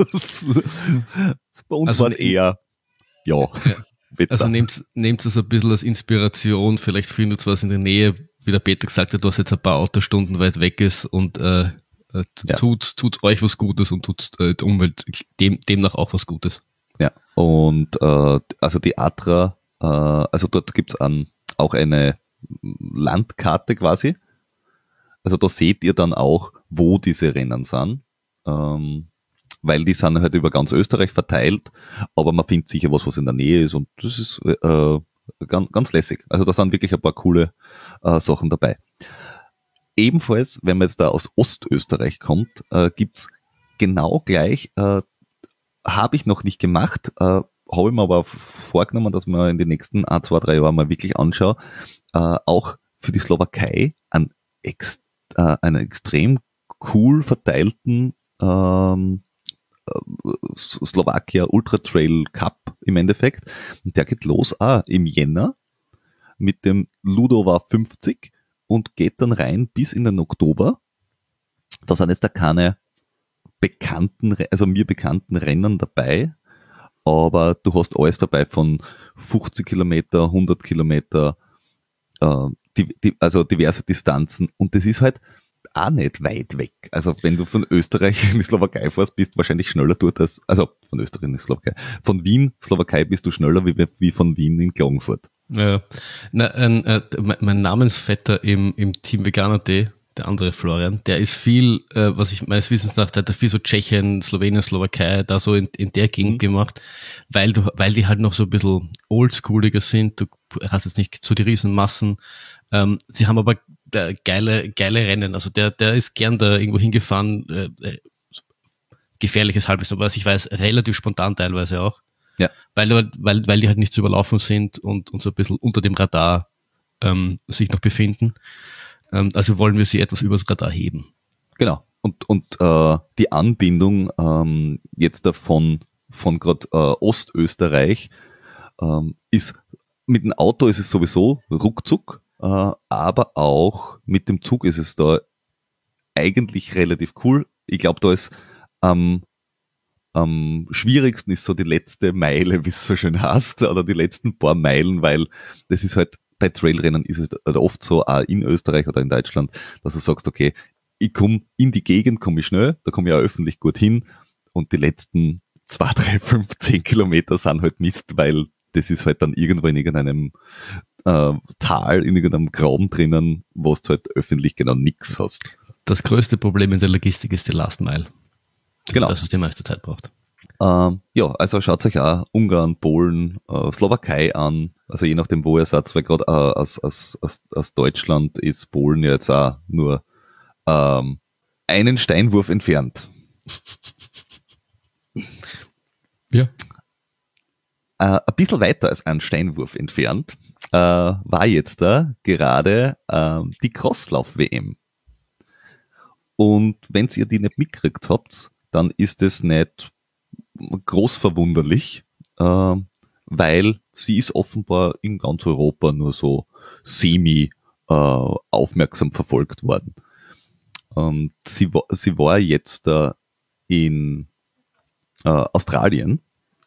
Bei uns also, war es eher, ja. ja. Also nehmt, nehmt es ein bisschen als Inspiration, vielleicht findet ihr was in der Nähe, wie der Peter gesagt hat, was jetzt ein paar Autostunden weit weg ist und äh, äh, ja. tut, tut euch was Gutes und tut äh, der Umwelt dem, demnach auch was Gutes. Ja, und äh, also die Adra, äh, also dort gibt's an, auch eine Landkarte quasi, also da seht ihr dann auch, wo diese Rennen sind, ähm, weil die sind halt über ganz Österreich verteilt, aber man findet sicher was, was in der Nähe ist und das ist äh, ganz, ganz lässig. Also da sind wirklich ein paar coole äh, Sachen dabei. ebenfalls, wenn man jetzt da aus Ostösterreich kommt, äh, gibt's genau gleich, äh, habe ich noch nicht gemacht, äh, habe ich mir aber vorgenommen, dass man in den nächsten ein, zwei, drei Jahren mal wirklich anschaue, äh, auch für die Slowakei einen, ex, äh, einen extrem cool verteilten ähm, Slowakia Ultra Trail Cup im Endeffekt. Und der geht los auch im Jänner mit dem Ludova fünfzig und geht dann rein bis in den Oktober. Da sind jetzt da keine bekannten, also mir bekannten Rennen dabei, aber du hast alles dabei von fünfzig Kilometer, hundert Kilometer, äh, die, die, also diverse Distanzen, und das ist halt auch nicht weit weg. Also wenn du von Österreich in die Slowakei fährst, bist du wahrscheinlich schneller dort als, also von Österreich in die Slowakei. Von Wien, Slowakei bist du schneller wie, wie von Wien in Klagenfurt. Ja, na, äh, mein Namensvetter im, im Team Veganer.de, der andere Florian, der ist viel, äh, was ich meines Wissens nach, der hat viel so Tschechien, Slowenien, Slowakei, da so in, in der Gegend mhm. gemacht, weil du, weil die halt noch so ein bisschen oldschooliger sind, du hast jetzt nicht so die Riesenmassen, ähm, sie haben aber äh, geile, geile Rennen, also der, der ist gern da irgendwo hingefahren, äh, äh, gefährliches Halbwissen, aber was ich weiß, relativ spontan teilweise auch. Ja. Weil, weil, weil die halt nicht zu überlaufen sind und, und so ein bisschen unter dem Radar ähm, sich noch befinden. Ähm, also wollen wir sie etwas übers Radar heben. Genau. Und, und äh, die Anbindung ähm, jetzt davon von gerade äh, Ostösterreich ähm, ist, mit dem Auto ist es sowieso ruckzuck, äh, aber auch mit dem Zug ist es da eigentlich relativ cool. Ich glaube, da ist ähm, am schwierigsten ist so die letzte Meile, wie es so schön heißt, oder die letzten paar Meilen, weil das ist halt, bei Trailrennen ist es halt oft so, auch in Österreich oder in Deutschland, dass du sagst, okay, ich komme in die Gegend, komme ich schnell, da komme ich auch öffentlich gut hin, und die letzten zwei, drei, fünf, zehn Kilometer sind halt Mist, weil das ist halt dann irgendwo in irgendeinem äh, Tal, in irgendeinem Graben drinnen, wo du halt öffentlich genau nichts hast. Das größte Problem in der Logistik ist die Last Mile. Das genau. ist das, was die meiste Zeit braucht. Ähm, ja, also schaut euch auch Ungarn, Polen, äh, Slowakei an, also je nachdem, wo ihr seid, weil gerade äh, aus, aus, aus, aus Deutschland ist Polen ja jetzt auch nur ähm, einen Steinwurf entfernt. Ja. Äh, ein bisschen weiter als einen Steinwurf entfernt äh, war jetzt da gerade äh, die Crosslauf-W M. Und wenn ihr die nicht mitgekriegt habt, dann ist es nicht groß verwunderlich, äh, weil sie ist offenbar in ganz Europa nur so semi äh, aufmerksam verfolgt worden. Und sie, sie war jetzt äh, in äh, Australien,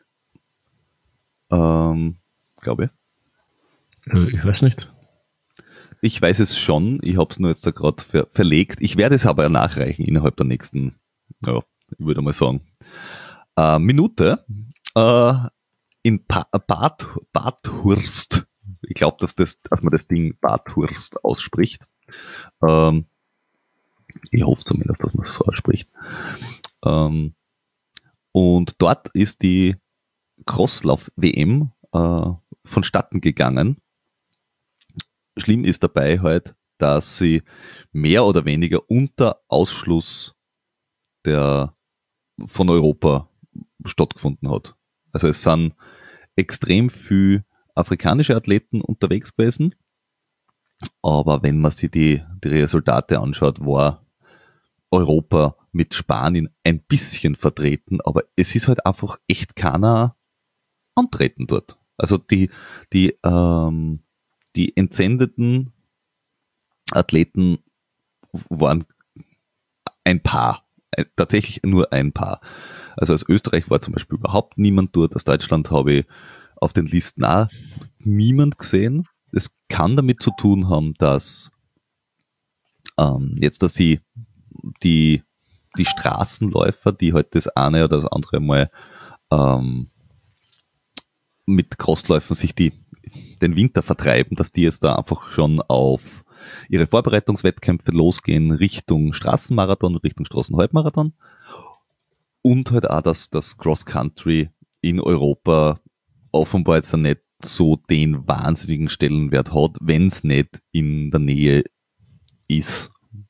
ähm, glaube ich. Ich weiß nicht. Ich weiß es schon, ich habe es nur jetzt da gerade ver verlegt. Ich werde es aber nachreichen innerhalb der nächsten, ja, ich würde mal sagen, äh, Minute äh, in pa Bad Bathurst. Ich glaube, dass, das, dass man das Ding Bathurst ausspricht. Ähm, ich hoffe zumindest, dass man es so ausspricht. Ähm, und dort ist die Crosslauf-W M äh, vonstatten gegangen. Schlimm ist dabei halt, dass sie mehr oder weniger unter Ausschluss der von Europa stattgefunden hat. Also es sind extrem viel afrikanische Athleten unterwegs gewesen, aber wenn man sich die, die Resultate anschaut, war Europa mit Spanien ein bisschen vertreten, aber es ist halt einfach echt keiner antreten dort. Also die, die, ähm, die entsendeten Athleten waren ein Paar, tatsächlich nur ein Paar. Also aus Österreich war zum Beispiel überhaupt niemand dort, aus Deutschland habe ich auf den Listen auch niemand gesehen. Es kann damit zu tun haben, dass ähm, jetzt, dass sie die, die Straßenläufer, die halt das eine oder das andere Mal ähm, mit Crossläufen sich die den Winter vertreiben, dass die jetzt da einfach schon auf ihre Vorbereitungswettkämpfe losgehen Richtung Straßenmarathon, Richtung Straßenhalbmarathon, und halt auch, dass das Cross-Country in Europa offenbar jetzt nicht so den wahnsinnigen Stellenwert hat, wenn es nicht in der Nähe ist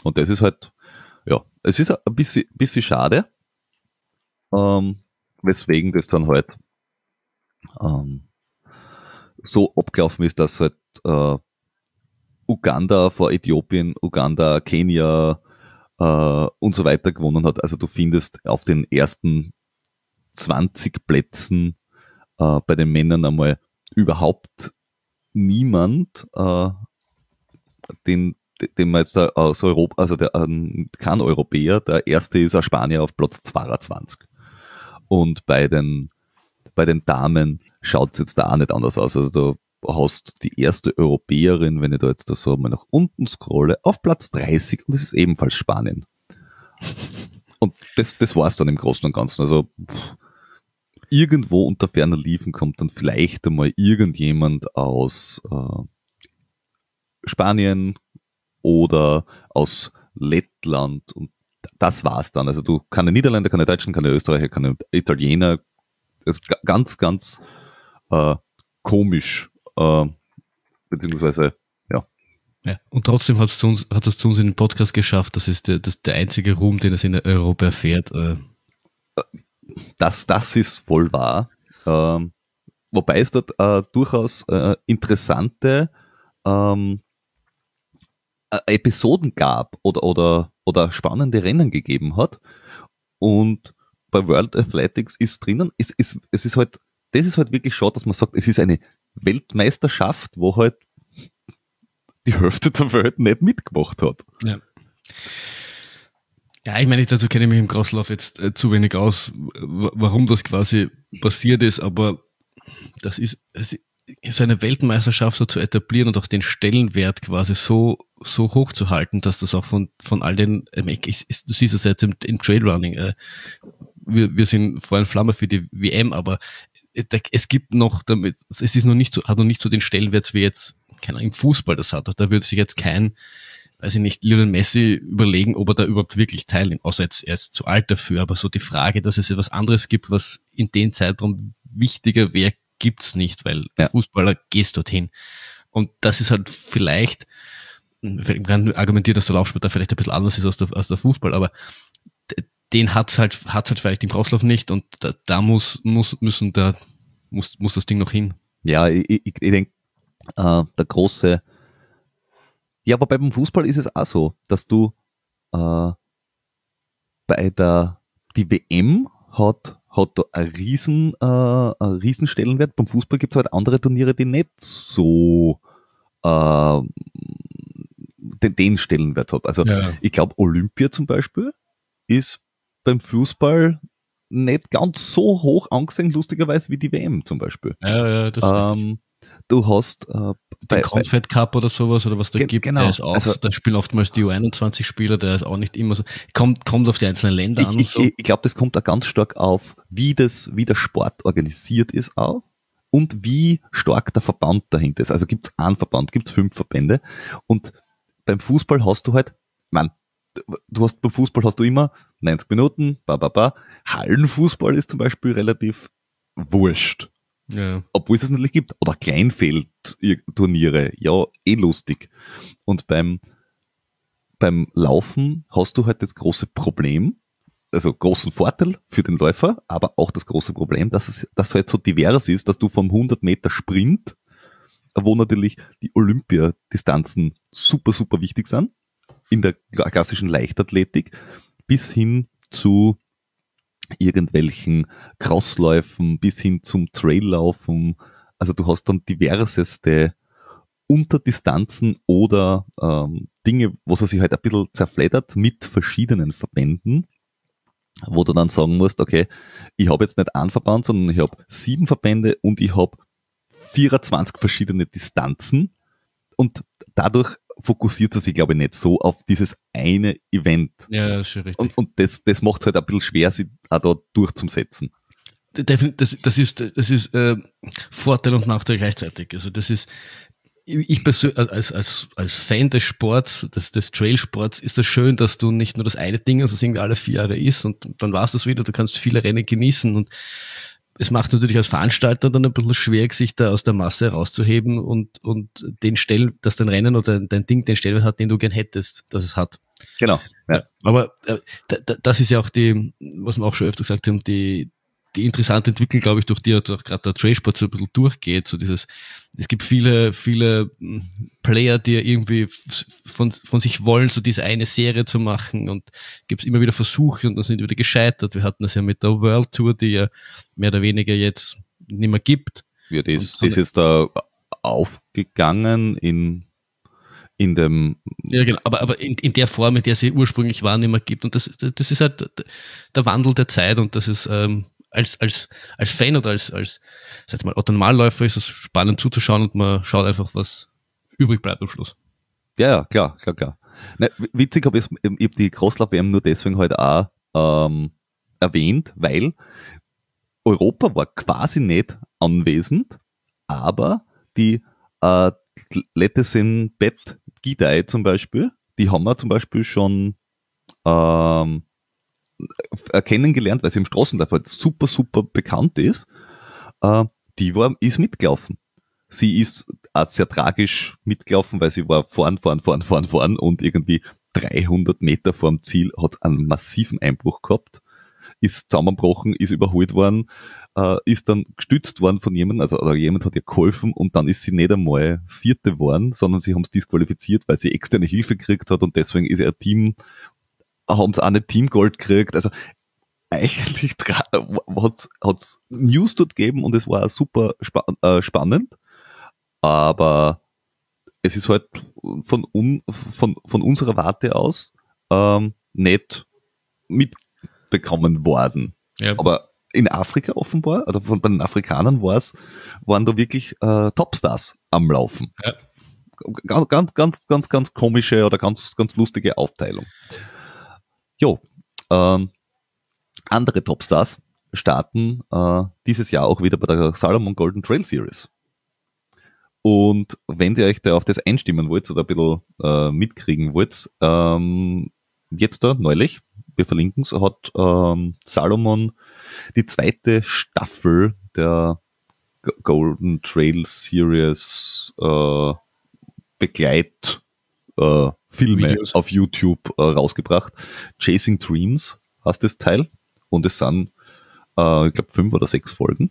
Und das ist halt, ja, es ist ein bisschen, bisschen schade, ähm, weswegen das dann halt ähm, so abgelaufen ist, dass halt äh, Uganda vor Äthiopien, Uganda, Kenia äh, und so weiter gewonnen hat. Also du findest auf den ersten zwanzig Plätzen äh, bei den Männern einmal überhaupt niemand, äh, den, den man jetzt da aus Europa, also der, äh, kein Europäer, der erste ist ein Spanier auf Platz zweiundzwanzig. Und bei den, bei den Damen schaut es jetzt da auch nicht anders aus. Also du hast die erste Europäerin, wenn ich da jetzt da so mal nach unten scrolle, auf Platz dreißig und das ist ebenfalls Spanien. Und das, das war es dann im Großen und Ganzen. Also pff, irgendwo unter ferner Liefen kommt dann vielleicht einmal irgendjemand aus äh, Spanien oder aus Lettland und das war's dann. Also du, keine Niederländer, keine Deutschen, keine Österreicher, keine Italiener. Das ist ganz, ganz äh, komisch, äh, beziehungsweise, ja. Ja. Und trotzdem hat es zu uns, hat es zu uns in den Podcast geschafft. Das ist der, das der einzige Ruhm, den es in Europa erfährt. Äh. Das, das ist voll wahr. Ähm, wobei es dort äh, durchaus äh, interessante ähm, Episoden gab oder, oder, oder spannende Rennen gegeben hat. Und bei World Athletics ist drinnen, es ist, es ist halt, das ist halt wirklich schade, dass man sagt, es ist eine Weltmeisterschaft, wo halt die Hälfte der Welt nicht mitgemacht hat. Ja. Ja, ich meine, dazu kenne ich mich im Crosslauf jetzt äh, zu wenig aus, w- warum das quasi passiert ist, aber das ist, es so eine Weltmeisterschaft so zu etablieren und auch den Stellenwert quasi so so hoch zu halten, dass das auch von von all den, äh, ich, ich, du siehst es jetzt im, im Trailrunning, äh, wir, wir sind vor allem Flamme für die W M, aber es gibt noch damit, es ist noch nicht so, hat noch nicht so den Stellenwert wie jetzt, keine Ahnung, im Fußball das hat. Da würde sich jetzt kein, weiß ich nicht, Lionel Messi überlegen, ob er da überhaupt wirklich teilnimmt, außer jetzt er ist zu alt dafür, aber so die Frage, dass es etwas anderes gibt, was in dem Zeitraum wichtiger wäre, gibt's nicht, weil als ja. Fußballer gehst dorthin. Und das ist halt vielleicht, ich kann argumentieren, dass der Laufsport da vielleicht ein bisschen anders ist als der, als der Fußball, aber den hat's halt, hat's halt vielleicht im Crosslauf nicht und da, da muss, muss, müssen da, muss, muss das Ding noch hin. Ja, ich, ich, ich denke, äh, der große, ja, aber beim Fußball ist es auch so, dass du äh, bei der, die W M hat, hat da einen riesen, äh, einen riesen Stellenwert. Beim Fußball gibt es halt andere Turniere, die nicht so äh, den, den Stellenwert hat. Also Ja. ich glaube, Olympia zum Beispiel ist beim Fußball nicht ganz so hoch angesehen, lustigerweise, wie die W M zum Beispiel. Ja, ja, das ist richtig. Ähm, du hast äh, Der Confed Cup oder sowas, oder was da Ge- gibt, genau. der ist auch, Also- da spielen oftmals die U einundzwanzig Spieler, der ist auch nicht immer so, kommt, kommt auf die einzelnen Länder Ich, an und ich, so. ich glaube, das kommt auch ganz stark auf, wie, das, wie der Sport organisiert ist auch und wie stark der Verband dahinter ist. Also gibt es einen Verband, gibt es fünf Verbände und beim Fußball hast du halt, man, du hast beim Fußball hast du immer neunzig Minuten, ba, ba, ba. Hallenfußball ist zum Beispiel relativ wurscht. Ja. Obwohl es es natürlich gibt. Oder Kleinfeld-Turniere, ja, eh lustig. Und beim, beim Laufen hast du halt das große Problem, also großen Vorteil für den Läufer, aber auch das große Problem, dass es dass halt so divers ist, dass du vom hundert Meter Sprint, wo natürlich die Olympiadistanzen super, super wichtig sind, in der klassischen Leichtathletik, bis hin zu irgendwelchen Crossläufen, bis hin zum Traillaufen. Also du hast dann diverseste Unterdistanzen oder ähm, Dinge, wo sie sich halt ein bisschen zerfleddert mit verschiedenen Verbänden, wo du dann sagen musst, okay, ich habe jetzt nicht einen Verband, sondern ich habe sieben Verbände und ich habe vierundzwanzig verschiedene Distanzen und dadurch fokussiert er sich, glaube ich, nicht so auf dieses eine Event. Ja, das ist schon richtig. Und, und das, das macht es halt ein bisschen schwer, sich auch da durchzusetzen. Das, das ist, das ist äh, Vorteil und Nachteil gleichzeitig. Also das ist, ich persönlich, als, als, als Fan des Sports, des, des Trailsports, ist das schön, dass du nicht nur das eine Ding, das irgendwie alle vier Jahre ist und dann war es das wieder, du kannst viele Rennen genießen und es macht natürlich als Veranstalter dann ein bisschen schwer, sich da aus der Masse rauszuheben und, und den Stellen, dass dein Rennen oder dein Ding den Stellenwert hat, den du gern hättest, dass es hat. Genau. Ja. Ja, aber äh, da, da, das ist ja auch die, was wir auch schon öfter gesagt haben, die, die interessante Entwicklung, glaube ich, durch die auch gerade der Trailsport so ein bisschen durchgeht. So dieses, es gibt viele, viele Player, die irgendwie von, von sich wollen, so diese eine Serie zu machen, und gibt es immer wieder Versuche und dann sind die wieder gescheitert. Wir hatten das ja mit der World Tour, die ja mehr oder weniger jetzt nicht mehr gibt. Ja, das, so das ist da aufgegangen in, in dem. Ja, genau, aber, aber in, in der Form, in der sie ursprünglich war, nicht mehr gibt. Und das, das ist halt der Wandel der Zeit, und das ist, ähm, als, als, als Fan oder als, als, sag mal, Autonormalläufer ist es spannend zuzuschauen, und man schaut einfach, was übrig bleibt am Schluss. Ja, ja, klar, klar, klar. Ne, witzig habe ich, ich hab die Crosslauf-W M nur deswegen halt auch ähm, erwähnt, weil Europa war quasi nicht anwesend, aber die äh, Lettesen Bet Gidei zum Beispiel, die haben wir zum Beispiel schon ähm, kennengelernt, weil sie im Straßenlauf halt super, super bekannt ist. Äh, die war, ist mitgelaufen. Sie ist auch sehr tragisch mitgelaufen, weil sie war fahren, fahren, fahren, fahren, fahren und irgendwie dreihundert Meter vorm Ziel hat einen massiven Einbruch gehabt, ist zusammengebrochen, ist überholt worden, äh, ist dann gestützt worden von jemandem, also oder jemand hat ihr geholfen, und dann ist sie nicht einmal Vierte geworden, sondern sie haben es disqualifiziert, weil sie externe Hilfe gekriegt hat, und deswegen ist ihr Team, haben sie auch nicht Teamgold gekriegt. Also eigentlich hat es News dort gegeben und es war super spa äh, spannend, aber es ist halt von, un von, von unserer Warte aus ähm, nicht mitbekommen worden. Ja. Aber in Afrika offenbar, also von bei den Afrikanern war's, waren da wirklich äh, Topstars am Laufen. Ja. Ganz, ganz, ganz, ganz, ganz komische oder ganz, ganz lustige Aufteilung. Jo, ähm, andere Topstars starten äh, dieses Jahr auch wieder bei der Salomon Golden Trail Series. Und wenn ihr euch da auf das einstimmen wollt oder ein bisschen äh, mitkriegen wollt, ähm, jetzt da neulich, wir verlinken es, hat ähm, Salomon die zweite Staffel der G Golden Trail Series äh, Begleit äh, Filme Videos auf YouTube äh, rausgebracht. Chasing Dreams heißt das Teil, und es sind, äh, ich glaube, fünf oder sechs Folgen.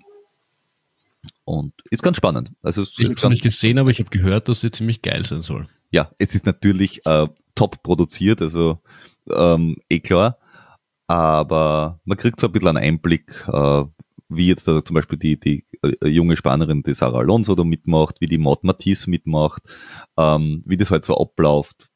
Und ist ganz spannend. Also es Ich ist habe es ganz, nicht gesehen, aber ich habe gehört, dass sie ziemlich geil sein soll. ja, es ist natürlich äh, top produziert, also ähm, eh klar, aber man kriegt so ein bisschen einen Einblick, äh, wie jetzt da zum Beispiel die, die äh, junge Spanierin, die Sarah Alonso da mitmacht, wie die Maud Matisse mitmacht, ähm, wie das halt so abläuft,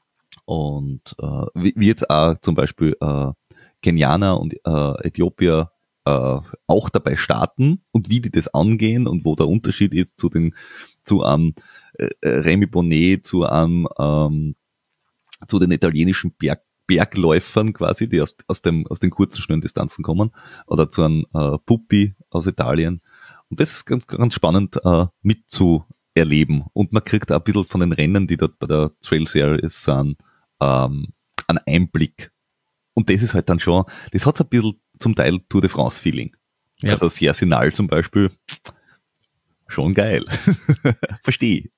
und äh, wie, wie jetzt auch zum Beispiel äh, Kenianer und äh, Äthiopier äh, auch dabei starten und wie die das angehen und wo der Unterschied ist zu den zu einem ähm, äh, Remy Bonnet, zu einem ähm, zu den italienischen Berg, Bergläufern quasi, die aus, aus, dem, aus den kurzen, schnellen Distanzen kommen, oder zu einem äh, Puppi aus Italien. Und das ist ganz, ganz spannend äh, mitzuerleben. Und man kriegt auch ein bisschen von den Rennen, die dort bei der Trail Series sind, ähm, einen Einblick. Und das ist halt dann schon, das hat so ein bisschen zum Teil Tour de France Feeling. Ja. Also Cercinal zum Beispiel, schon geil. Verstehe.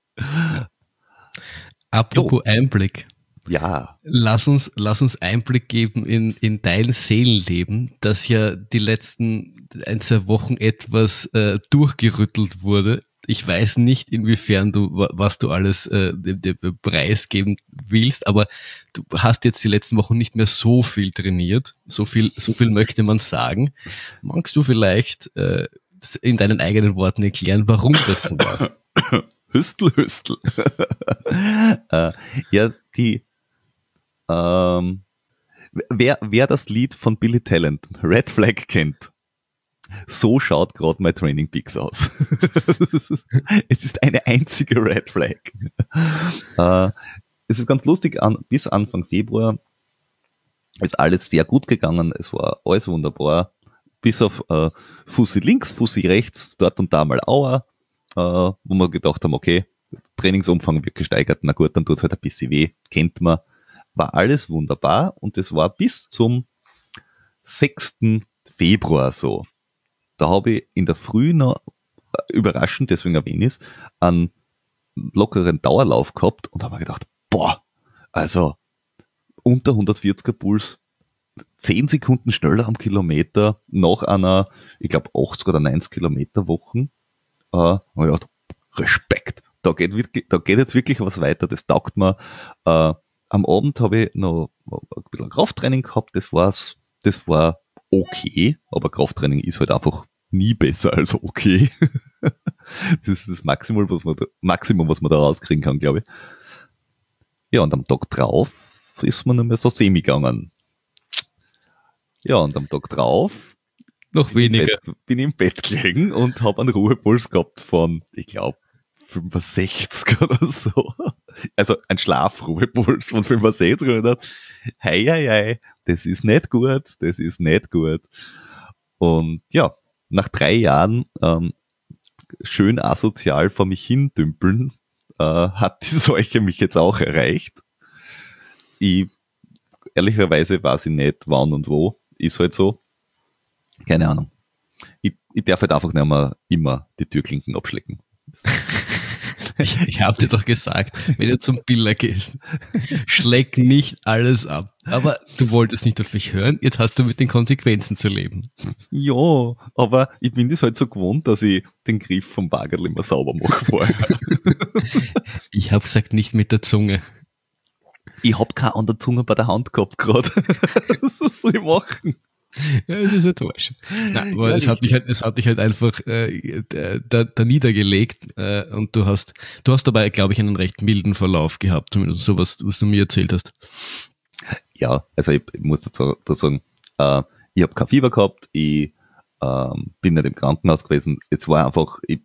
Apropos jo. Einblick. Ja. Lass uns, lass uns Einblick geben in, in dein Seelenleben, das ja die letzten ein, zwei Wochen etwas äh, durchgerüttelt wurde. Ich weiß nicht, inwiefern du, was du alles äh, dem, dem preisgeben willst, aber du hast jetzt die letzten Wochen nicht mehr so viel trainiert. So viel, so viel möchte man sagen. Magst du vielleicht äh, in deinen eigenen Worten erklären, warum das so war? Hüstel, Hüstel. äh, ja, die ähm, wer, wer das Lied von Billy Talent, Red Flag, kennt, so schaut gerade mein Training Peaks aus. Es ist eine einzige Red Flag. Äh, es ist ganz lustig, an, bis Anfang Februar ist alles sehr gut gegangen, es war alles wunderbar, bis auf äh, Fussi links, Fussi rechts, dort und da mal Aua, äh, wo wir gedacht haben, okay, Trainingsumfang wird gesteigert, na gut, dann tut's halt ein bisschen weh, kennt man. War alles wunderbar, und es war bis zum sechsten Februar so. Da habe ich in der Früh noch, äh, überraschend, deswegen erwähne ich es, einen lockeren Dauerlauf gehabt und habe mir gedacht, boah, also unter hundertvierziger Puls, zehn Sekunden schneller am Kilometer, nach einer, ich glaube, achtzig oder neunzig Kilometer Wochen. Äh, und ich dachte, Respekt, da geht, wirklich, da geht jetzt wirklich was weiter, das taugt mir. Äh, am Abend habe ich noch ein bisschen Krafttraining gehabt, das war's, das war okay, aber Krafttraining ist halt einfach nie besser als okay. Das ist das Maximum, was man da, Maximum, was man da rauskriegen kann, glaube ich. Ja, und am Tag drauf ist man nicht mehr so semi gegangen. Ja, und am Tag drauf noch weniger. Bett, bin ich im Bett gelegen und habe einen Ruhepuls gehabt von, ich glaube, fünfundsechzig oder so. Also ein Schlafruhepuls von fünfundsechzig. Und ich dachte, hei, hei, hei, das ist nicht gut, das ist nicht gut. Und ja, nach drei Jahren ähm, schön asozial vor mich hin dümpeln, äh, hat die Seuche mich jetzt auch erreicht. Ich, ehrlicherweise weiß ich nicht, wann und wo. Ist halt so. Keine Ahnung. Ich, ich darf halt einfach nicht mehr immer die Türklinken abschlecken. Ich, ich habe dir doch gesagt, wenn du zum Biller gehst, schleck nicht alles ab. Aber du wolltest nicht auf mich hören, jetzt hast du mit den Konsequenzen zu leben. Ja, aber ich bin das halt so gewohnt, dass ich den Griff vom Baggerl immer sauber mache vorher. Ich habe gesagt, nicht mit der Zunge. Ich hab keine andere Zunge bei der Hand gehabt gerade. Was soll ich machen? Ja, es ist enttäuschend. Nein, aber ja, es hat dich halt, es hat dich halt einfach äh, da, da niedergelegt äh, und du hast, du hast dabei, glaube ich, einen recht milden Verlauf gehabt, zumindest so was, was du mir erzählt hast. Ja, also ich, ich muss dazu, dazu sagen, äh, ich habe kein Fieber gehabt, ich ähm, bin nicht im Krankenhaus gewesen. Es war einfach, ich,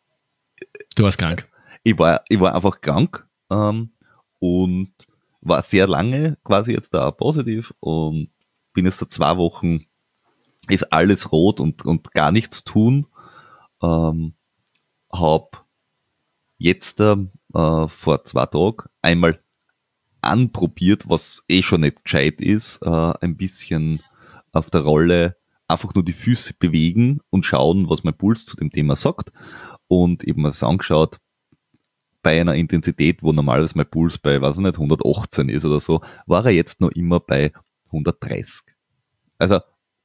du warst krank. Ich war, ich war einfach krank ähm, und war sehr lange quasi jetzt da positiv und bin jetzt da zwei Wochen, ist alles rot und, und gar nichts tun. Ähm, hab jetzt äh, vor zwei Tagen einmal anprobiert, was eh schon nicht gescheit ist, äh, ein bisschen auf der Rolle einfach nur die Füße bewegen und schauen, was mein Puls zu dem Thema sagt. Und eben das angeschaut, bei einer Intensität, wo normalerweise mein Puls bei, weiß ich nicht, hundertachtzehn ist oder so, war er jetzt noch immer bei hundertdreißig. Also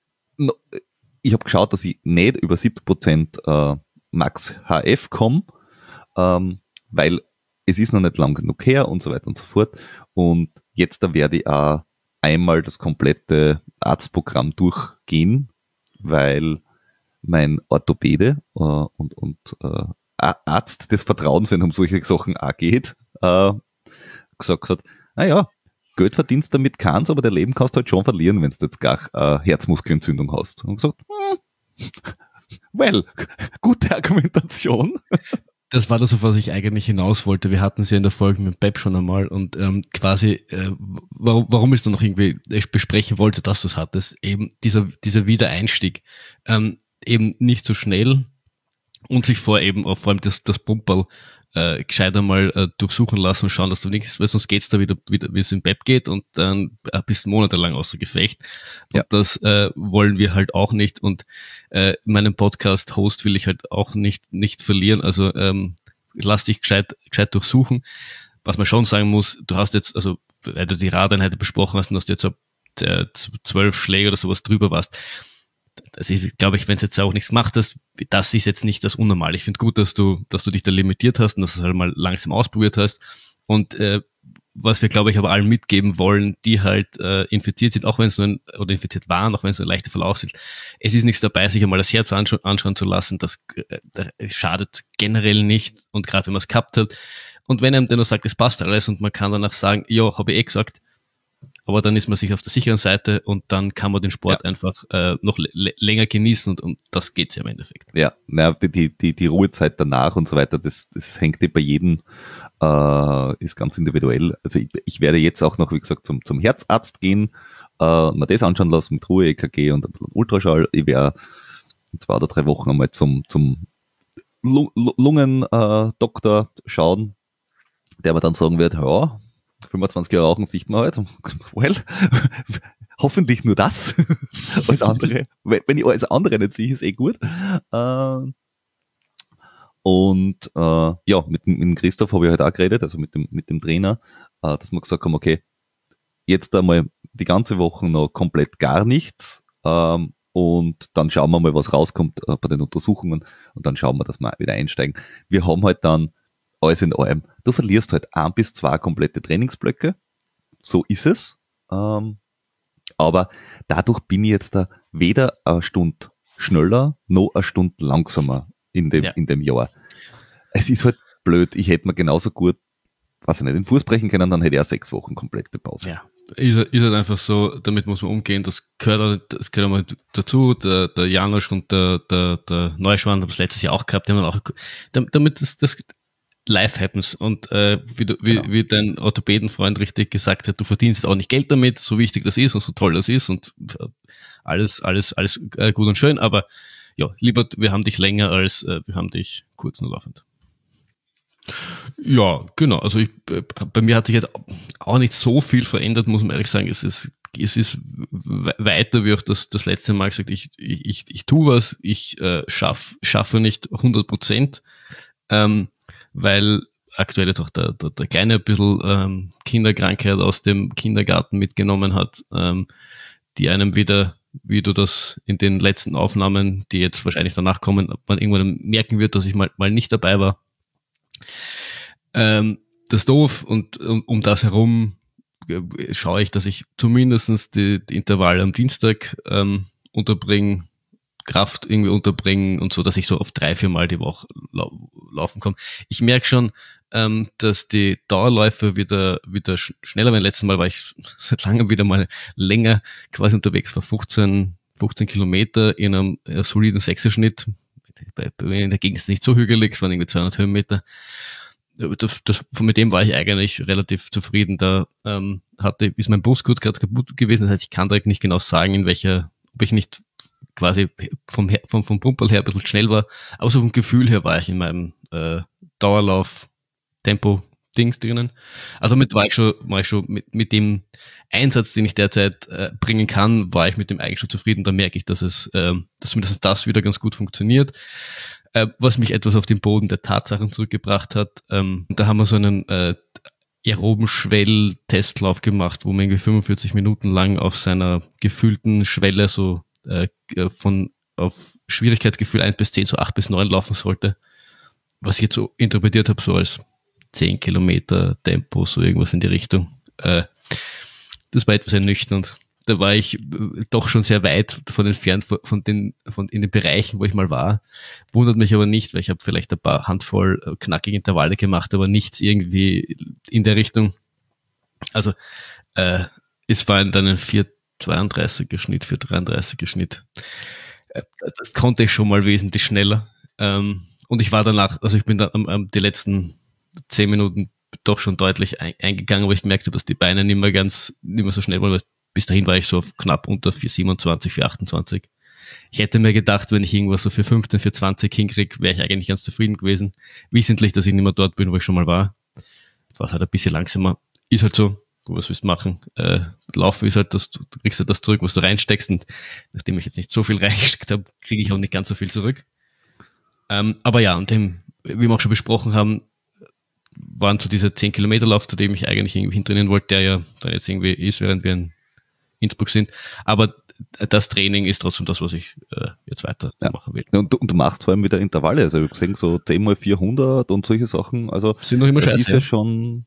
ich habe geschaut, dass ich nicht über siebzig Prozent äh, Max H F komme, ähm, weil es ist noch nicht lang genug her und so weiter und so fort. Und jetzt da werde ich auch einmal das komplette Arztprogramm durchgehen, weil mein Orthopäde äh, und, und äh, Arzt des Vertrauens, wenn es um solche Sachen auch geht, äh, gesagt hat, naja, Geld verdienst damit kannst, aber dein Leben kannst du halt schon verlieren, wenn du jetzt gar äh, Herzmuskelentzündung hast. Und gesagt, hm, well, gute Argumentation. Das war das, auf was ich eigentlich hinaus wollte. Wir hatten es ja in der Folge mit Pep schon einmal und ähm, quasi, äh, warum, warum ich es dann noch irgendwie besprechen wollte, dass du es hattest, eben dieser, dieser Wiedereinstieg, ähm, eben nicht so schnell und sich vor eben auch vor allem das, das Pumperl äh, gescheit einmal äh, durchsuchen lassen und schauen, dass du nichts, weil sonst geht's da wieder, wieder wie es im Pep geht und dann äh, bist du monatelang außer Gefecht. Und ja. das äh, wollen wir halt auch nicht und äh, meinen Podcast-Host will ich halt auch nicht nicht verlieren, also ähm, lass dich gescheit, gescheit durchsuchen. Was man schon sagen muss, du hast jetzt, also weil du die Radeinheit besprochen hast und dass du jetzt so äh, zwölf Schläge oder sowas drüber warst, also ich glaube, ich, wenn es jetzt auch nichts gemacht hast, das ist jetzt nicht das Unnormal. Ich finde gut, dass du, dass du dich da limitiert hast und dass du es halt mal langsam ausprobiert hast. Und äh, was wir, glaube ich, aber allen mitgeben wollen, die halt äh, infiziert sind, auch wenn es nur ein, oder infiziert waren, auch wenn es ein leichter Verlauf ist, es ist nichts dabei, sich einmal das Herz anscha- anschauen zu lassen. Das äh, schadet generell nicht und gerade wenn man es gehabt hat. Und wenn einem der nur sagt, es passt alles und man kann danach sagen, ja, habe ich eh gesagt, aber dann ist man sich auf der sicheren Seite und dann kann man den Sport ja. einfach äh, noch l- länger genießen und um das geht's ja im Endeffekt. Ja, ja die, die, die Ruhezeit danach und so weiter, das, das hängt ja bei jedem, äh, ist ganz individuell. Also ich, ich werde jetzt auch noch, wie gesagt, zum, zum Herzarzt gehen, äh, mir das anschauen lassen mit Ruhe-E K G und ein bisschen Ultraschall. Ich werde in zwei oder drei Wochen einmal zum, zum Lungendoktor äh, schauen, der mir dann sagen wird, ja, fünfundzwanzig Jahre rauchen sieht man halt. Well, hoffentlich nur das. Alles andere, wenn ich alles andere nicht sehe, ist eh gut. Und äh, ja, mit, mit dem Christoph habe ich halt auch geredet, also mit dem, mit dem Trainer, äh, dass wir gesagt haben, okay, jetzt einmal die ganze Woche noch komplett gar nichts ähm, und dann schauen wir mal, was rauskommt äh, bei den Untersuchungen und dann schauen wir, dass wir wieder einsteigen. Wir haben halt dann alles in allem, du verlierst halt ein bis zwei komplette Trainingsblöcke, so ist es, ähm, aber dadurch bin ich jetzt da weder eine Stunde schneller noch eine Stunde langsamer in dem, ja. in dem Jahr. Es ist halt blöd, ich hätte mir genauso gut, weiß ich nicht, den Fuß brechen können, dann hätte ich auch sechs Wochen komplette Pause. Ja. Ist, ist halt einfach so, damit muss man umgehen, das gehört, das gehört einmal dazu, der, der Janosch und der, der, der Neuschwan haben es letztes Jahr auch gehabt, die haben auch, damit das, das life happens und äh, wie, du, wie, genau. wie dein Orthopädenfreund richtig gesagt hat, du verdienst auch nicht Geld damit, so wichtig das ist und so toll das ist und alles, alles, alles äh, gut und schön, aber ja, lieber, wir haben dich länger als äh, wir haben dich kurz nur laufend. Ja, genau. Also ich, bei mir hat sich jetzt auch nicht so viel verändert, muss man ehrlich sagen. Es ist, es ist weiter, wie auch das, das letzte Mal gesagt, ich, ich, ich tue was, ich äh, schaff, schaffe nicht hundert Prozent, ähm, weil aktuell jetzt auch der, der, der Kleine ein bisschen ähm, Kinderkrankheit aus dem Kindergarten mitgenommen hat, ähm, die einem wieder, wie du das in den letzten Aufnahmen, die jetzt wahrscheinlich danach kommen, man irgendwann merken wird, dass ich mal, mal nicht dabei war. Ähm, das ist doof und um, um das herum äh, schaue ich, dass ich zumindest die, die Intervalle am Dienstag ähm, unterbringe, Kraft irgendwie unterbringen und so, dass ich so auf drei, vier Mal die Woche lau- laufen kann. Ich merke schon, ähm, dass die Dauerläufe wieder wieder sch- schneller werden. Letztes Mal war ich seit langem wieder mal länger quasi unterwegs, war fünfzehn Kilometer in einem äh, soliden Sechserschnitt. In der Gegend ist es nicht so hügelig, es waren irgendwie zweihundert Höhenmeter. Das, das, mit dem war ich eigentlich relativ zufrieden. Da ähm, hatte, ist mein Brustgurt gerade kaputt gewesen. Das heißt, ich kann direkt nicht genau sagen, in welcher, ob ich nicht quasi vom, vom, vom Pumperl her ein bisschen schnell war. Aber so vom Gefühl her war ich in meinem äh, Dauerlauf-Tempo-Dings drinnen. Also mit war ich schon, war ich schon mit, mit dem Einsatz, den ich derzeit äh, bringen kann, war ich mit dem eigentlich schon zufrieden. Da merke ich, dass es, äh, dass zumindest das wieder ganz gut funktioniert. Äh, was mich etwas auf den Boden der Tatsachen zurückgebracht hat. Ähm, da haben wir so einen äh, aeroben Schwell-Testlauf gemacht, wo man irgendwie fünfundvierzig Minuten lang auf seiner gefühlten Schwelle so äh, von auf Schwierigkeitsgefühl eins bis zehn, so acht bis neun laufen sollte. Was ich jetzt so interpretiert habe, so als zehn Kilometer Tempo, so irgendwas in die Richtung. Äh, das war etwas ernüchternd. Da war ich doch schon sehr weit von entfernt von den, von in den Bereichen, wo ich mal war. Wundert mich aber nicht, weil ich habe vielleicht ein paar Handvoll knackige Intervalle gemacht, aber nichts irgendwie in der Richtung. Also äh, es war dann ein vier zweiunddreißiger Schnitt, vier dreiunddreißiger Schnitt. Äh, das konnte ich schon mal wesentlich schneller. Ähm, und ich war danach, also ich bin dann am, am, die letzten zehn Minuten doch schon deutlich ein, eingegangen, aber ich merkte, dass die Beine nicht mehr ganz, nicht mehr so schnell waren, weil bis dahin war ich so auf knapp unter vier siebenundzwanzig, vier achtundzwanzig. Ich hätte mir gedacht, wenn ich irgendwas so für fünfzehn, für zwanzig hinkriege, wäre ich eigentlich ganz zufrieden gewesen. Wissentlich, dass ich nicht mehr dort bin, wo ich schon mal war. Jetzt war es halt ein bisschen langsamer. Ist halt so, du was willst machen. Äh, Laufen ist halt, das, du kriegst halt das zurück, was du reinsteckst. Und nachdem ich jetzt nicht so viel reingesteckt habe, kriege ich auch nicht ganz so viel zurück. Ähm, aber ja, und dem, wie wir auch schon besprochen haben, waren so dieser zehn Kilometer Lauf, zu dem ich eigentlich irgendwie hintrainieren wollte, der ja da jetzt irgendwie ist, während wir in Innsbruck sind. Aber das Training ist trotzdem das, was ich äh, jetzt weiter ja. machen will. Ja, und, du, und du machst vor allem wieder Intervalle. Also ich habe gesehen, so zehn mal vierhundert und solche Sachen. Also sind noch immer das scheiße. Ist ja schon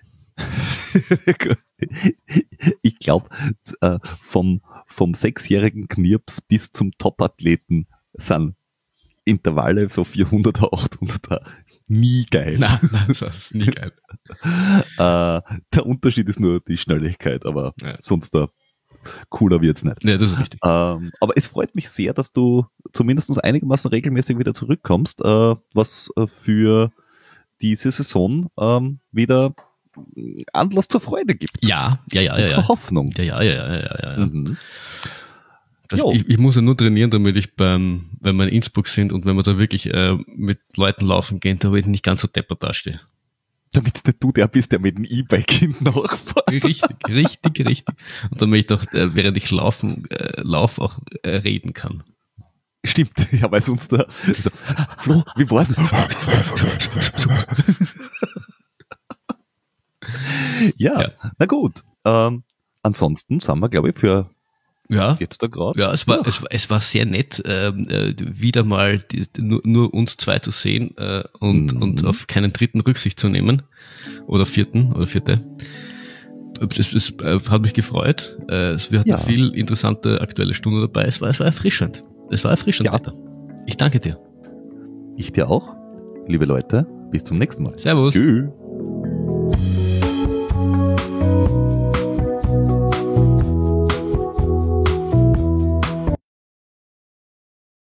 ich glaube, äh, vom, vom sechsjährigen Knirps bis zum Top-Athleten sind Intervalle, so vierhunderter, achthunderter, nie geil. Nein, nein, das ist nie geil. äh, der Unterschied ist nur die Schnelligkeit, aber ja. sonst da cooler wird's nicht. Ja, das ist richtig. Ähm, aber es freut mich sehr, dass du zumindest einigermaßen regelmäßig wieder zurückkommst, äh, was äh, für diese Saison ähm, wieder Anlass zur Freude gibt. Ja, ja, ja, ja. Zur Hoffnung. Ja, ja, ja, ja, ja. ja. Mhm. Das, ich, ich muss ja nur trainieren, damit ich beim, wenn wir in Innsbruck sind und wenn wir da wirklich äh, mit Leuten laufen gehen, damit ich nicht ganz so deppert dastehe. Damit nicht du der bist, der mit dem E-Bike hinten nachfährt. Richtig, richtig, richtig. Und damit ich doch, äh, während ich laufen, äh, lauf, auch äh, reden kann. Stimmt, ja, weil sonst da, so, Flo, wie war's denn? ja, ja, na gut. Ähm, ansonsten sind wir, glaube ich, für Ja, jetzt da gerade. ja, es war, es, war- es war sehr nett, ähm, äh, wieder mal die, nur, nur uns zwei zu sehen äh, und, Mhm. und auf keinen dritten Rücksicht zu nehmen. Oder vierten oder vierte. Es, es äh, hat mich gefreut. Äh, es, wir hatten Ja. viel interessante aktuelle Stunde dabei. Es war, es war erfrischend. Es war erfrischend, Ja. Peter. Ich danke dir. Ich dir auch. Liebe Leute, bis zum nächsten Mal. Servus. Tschüss.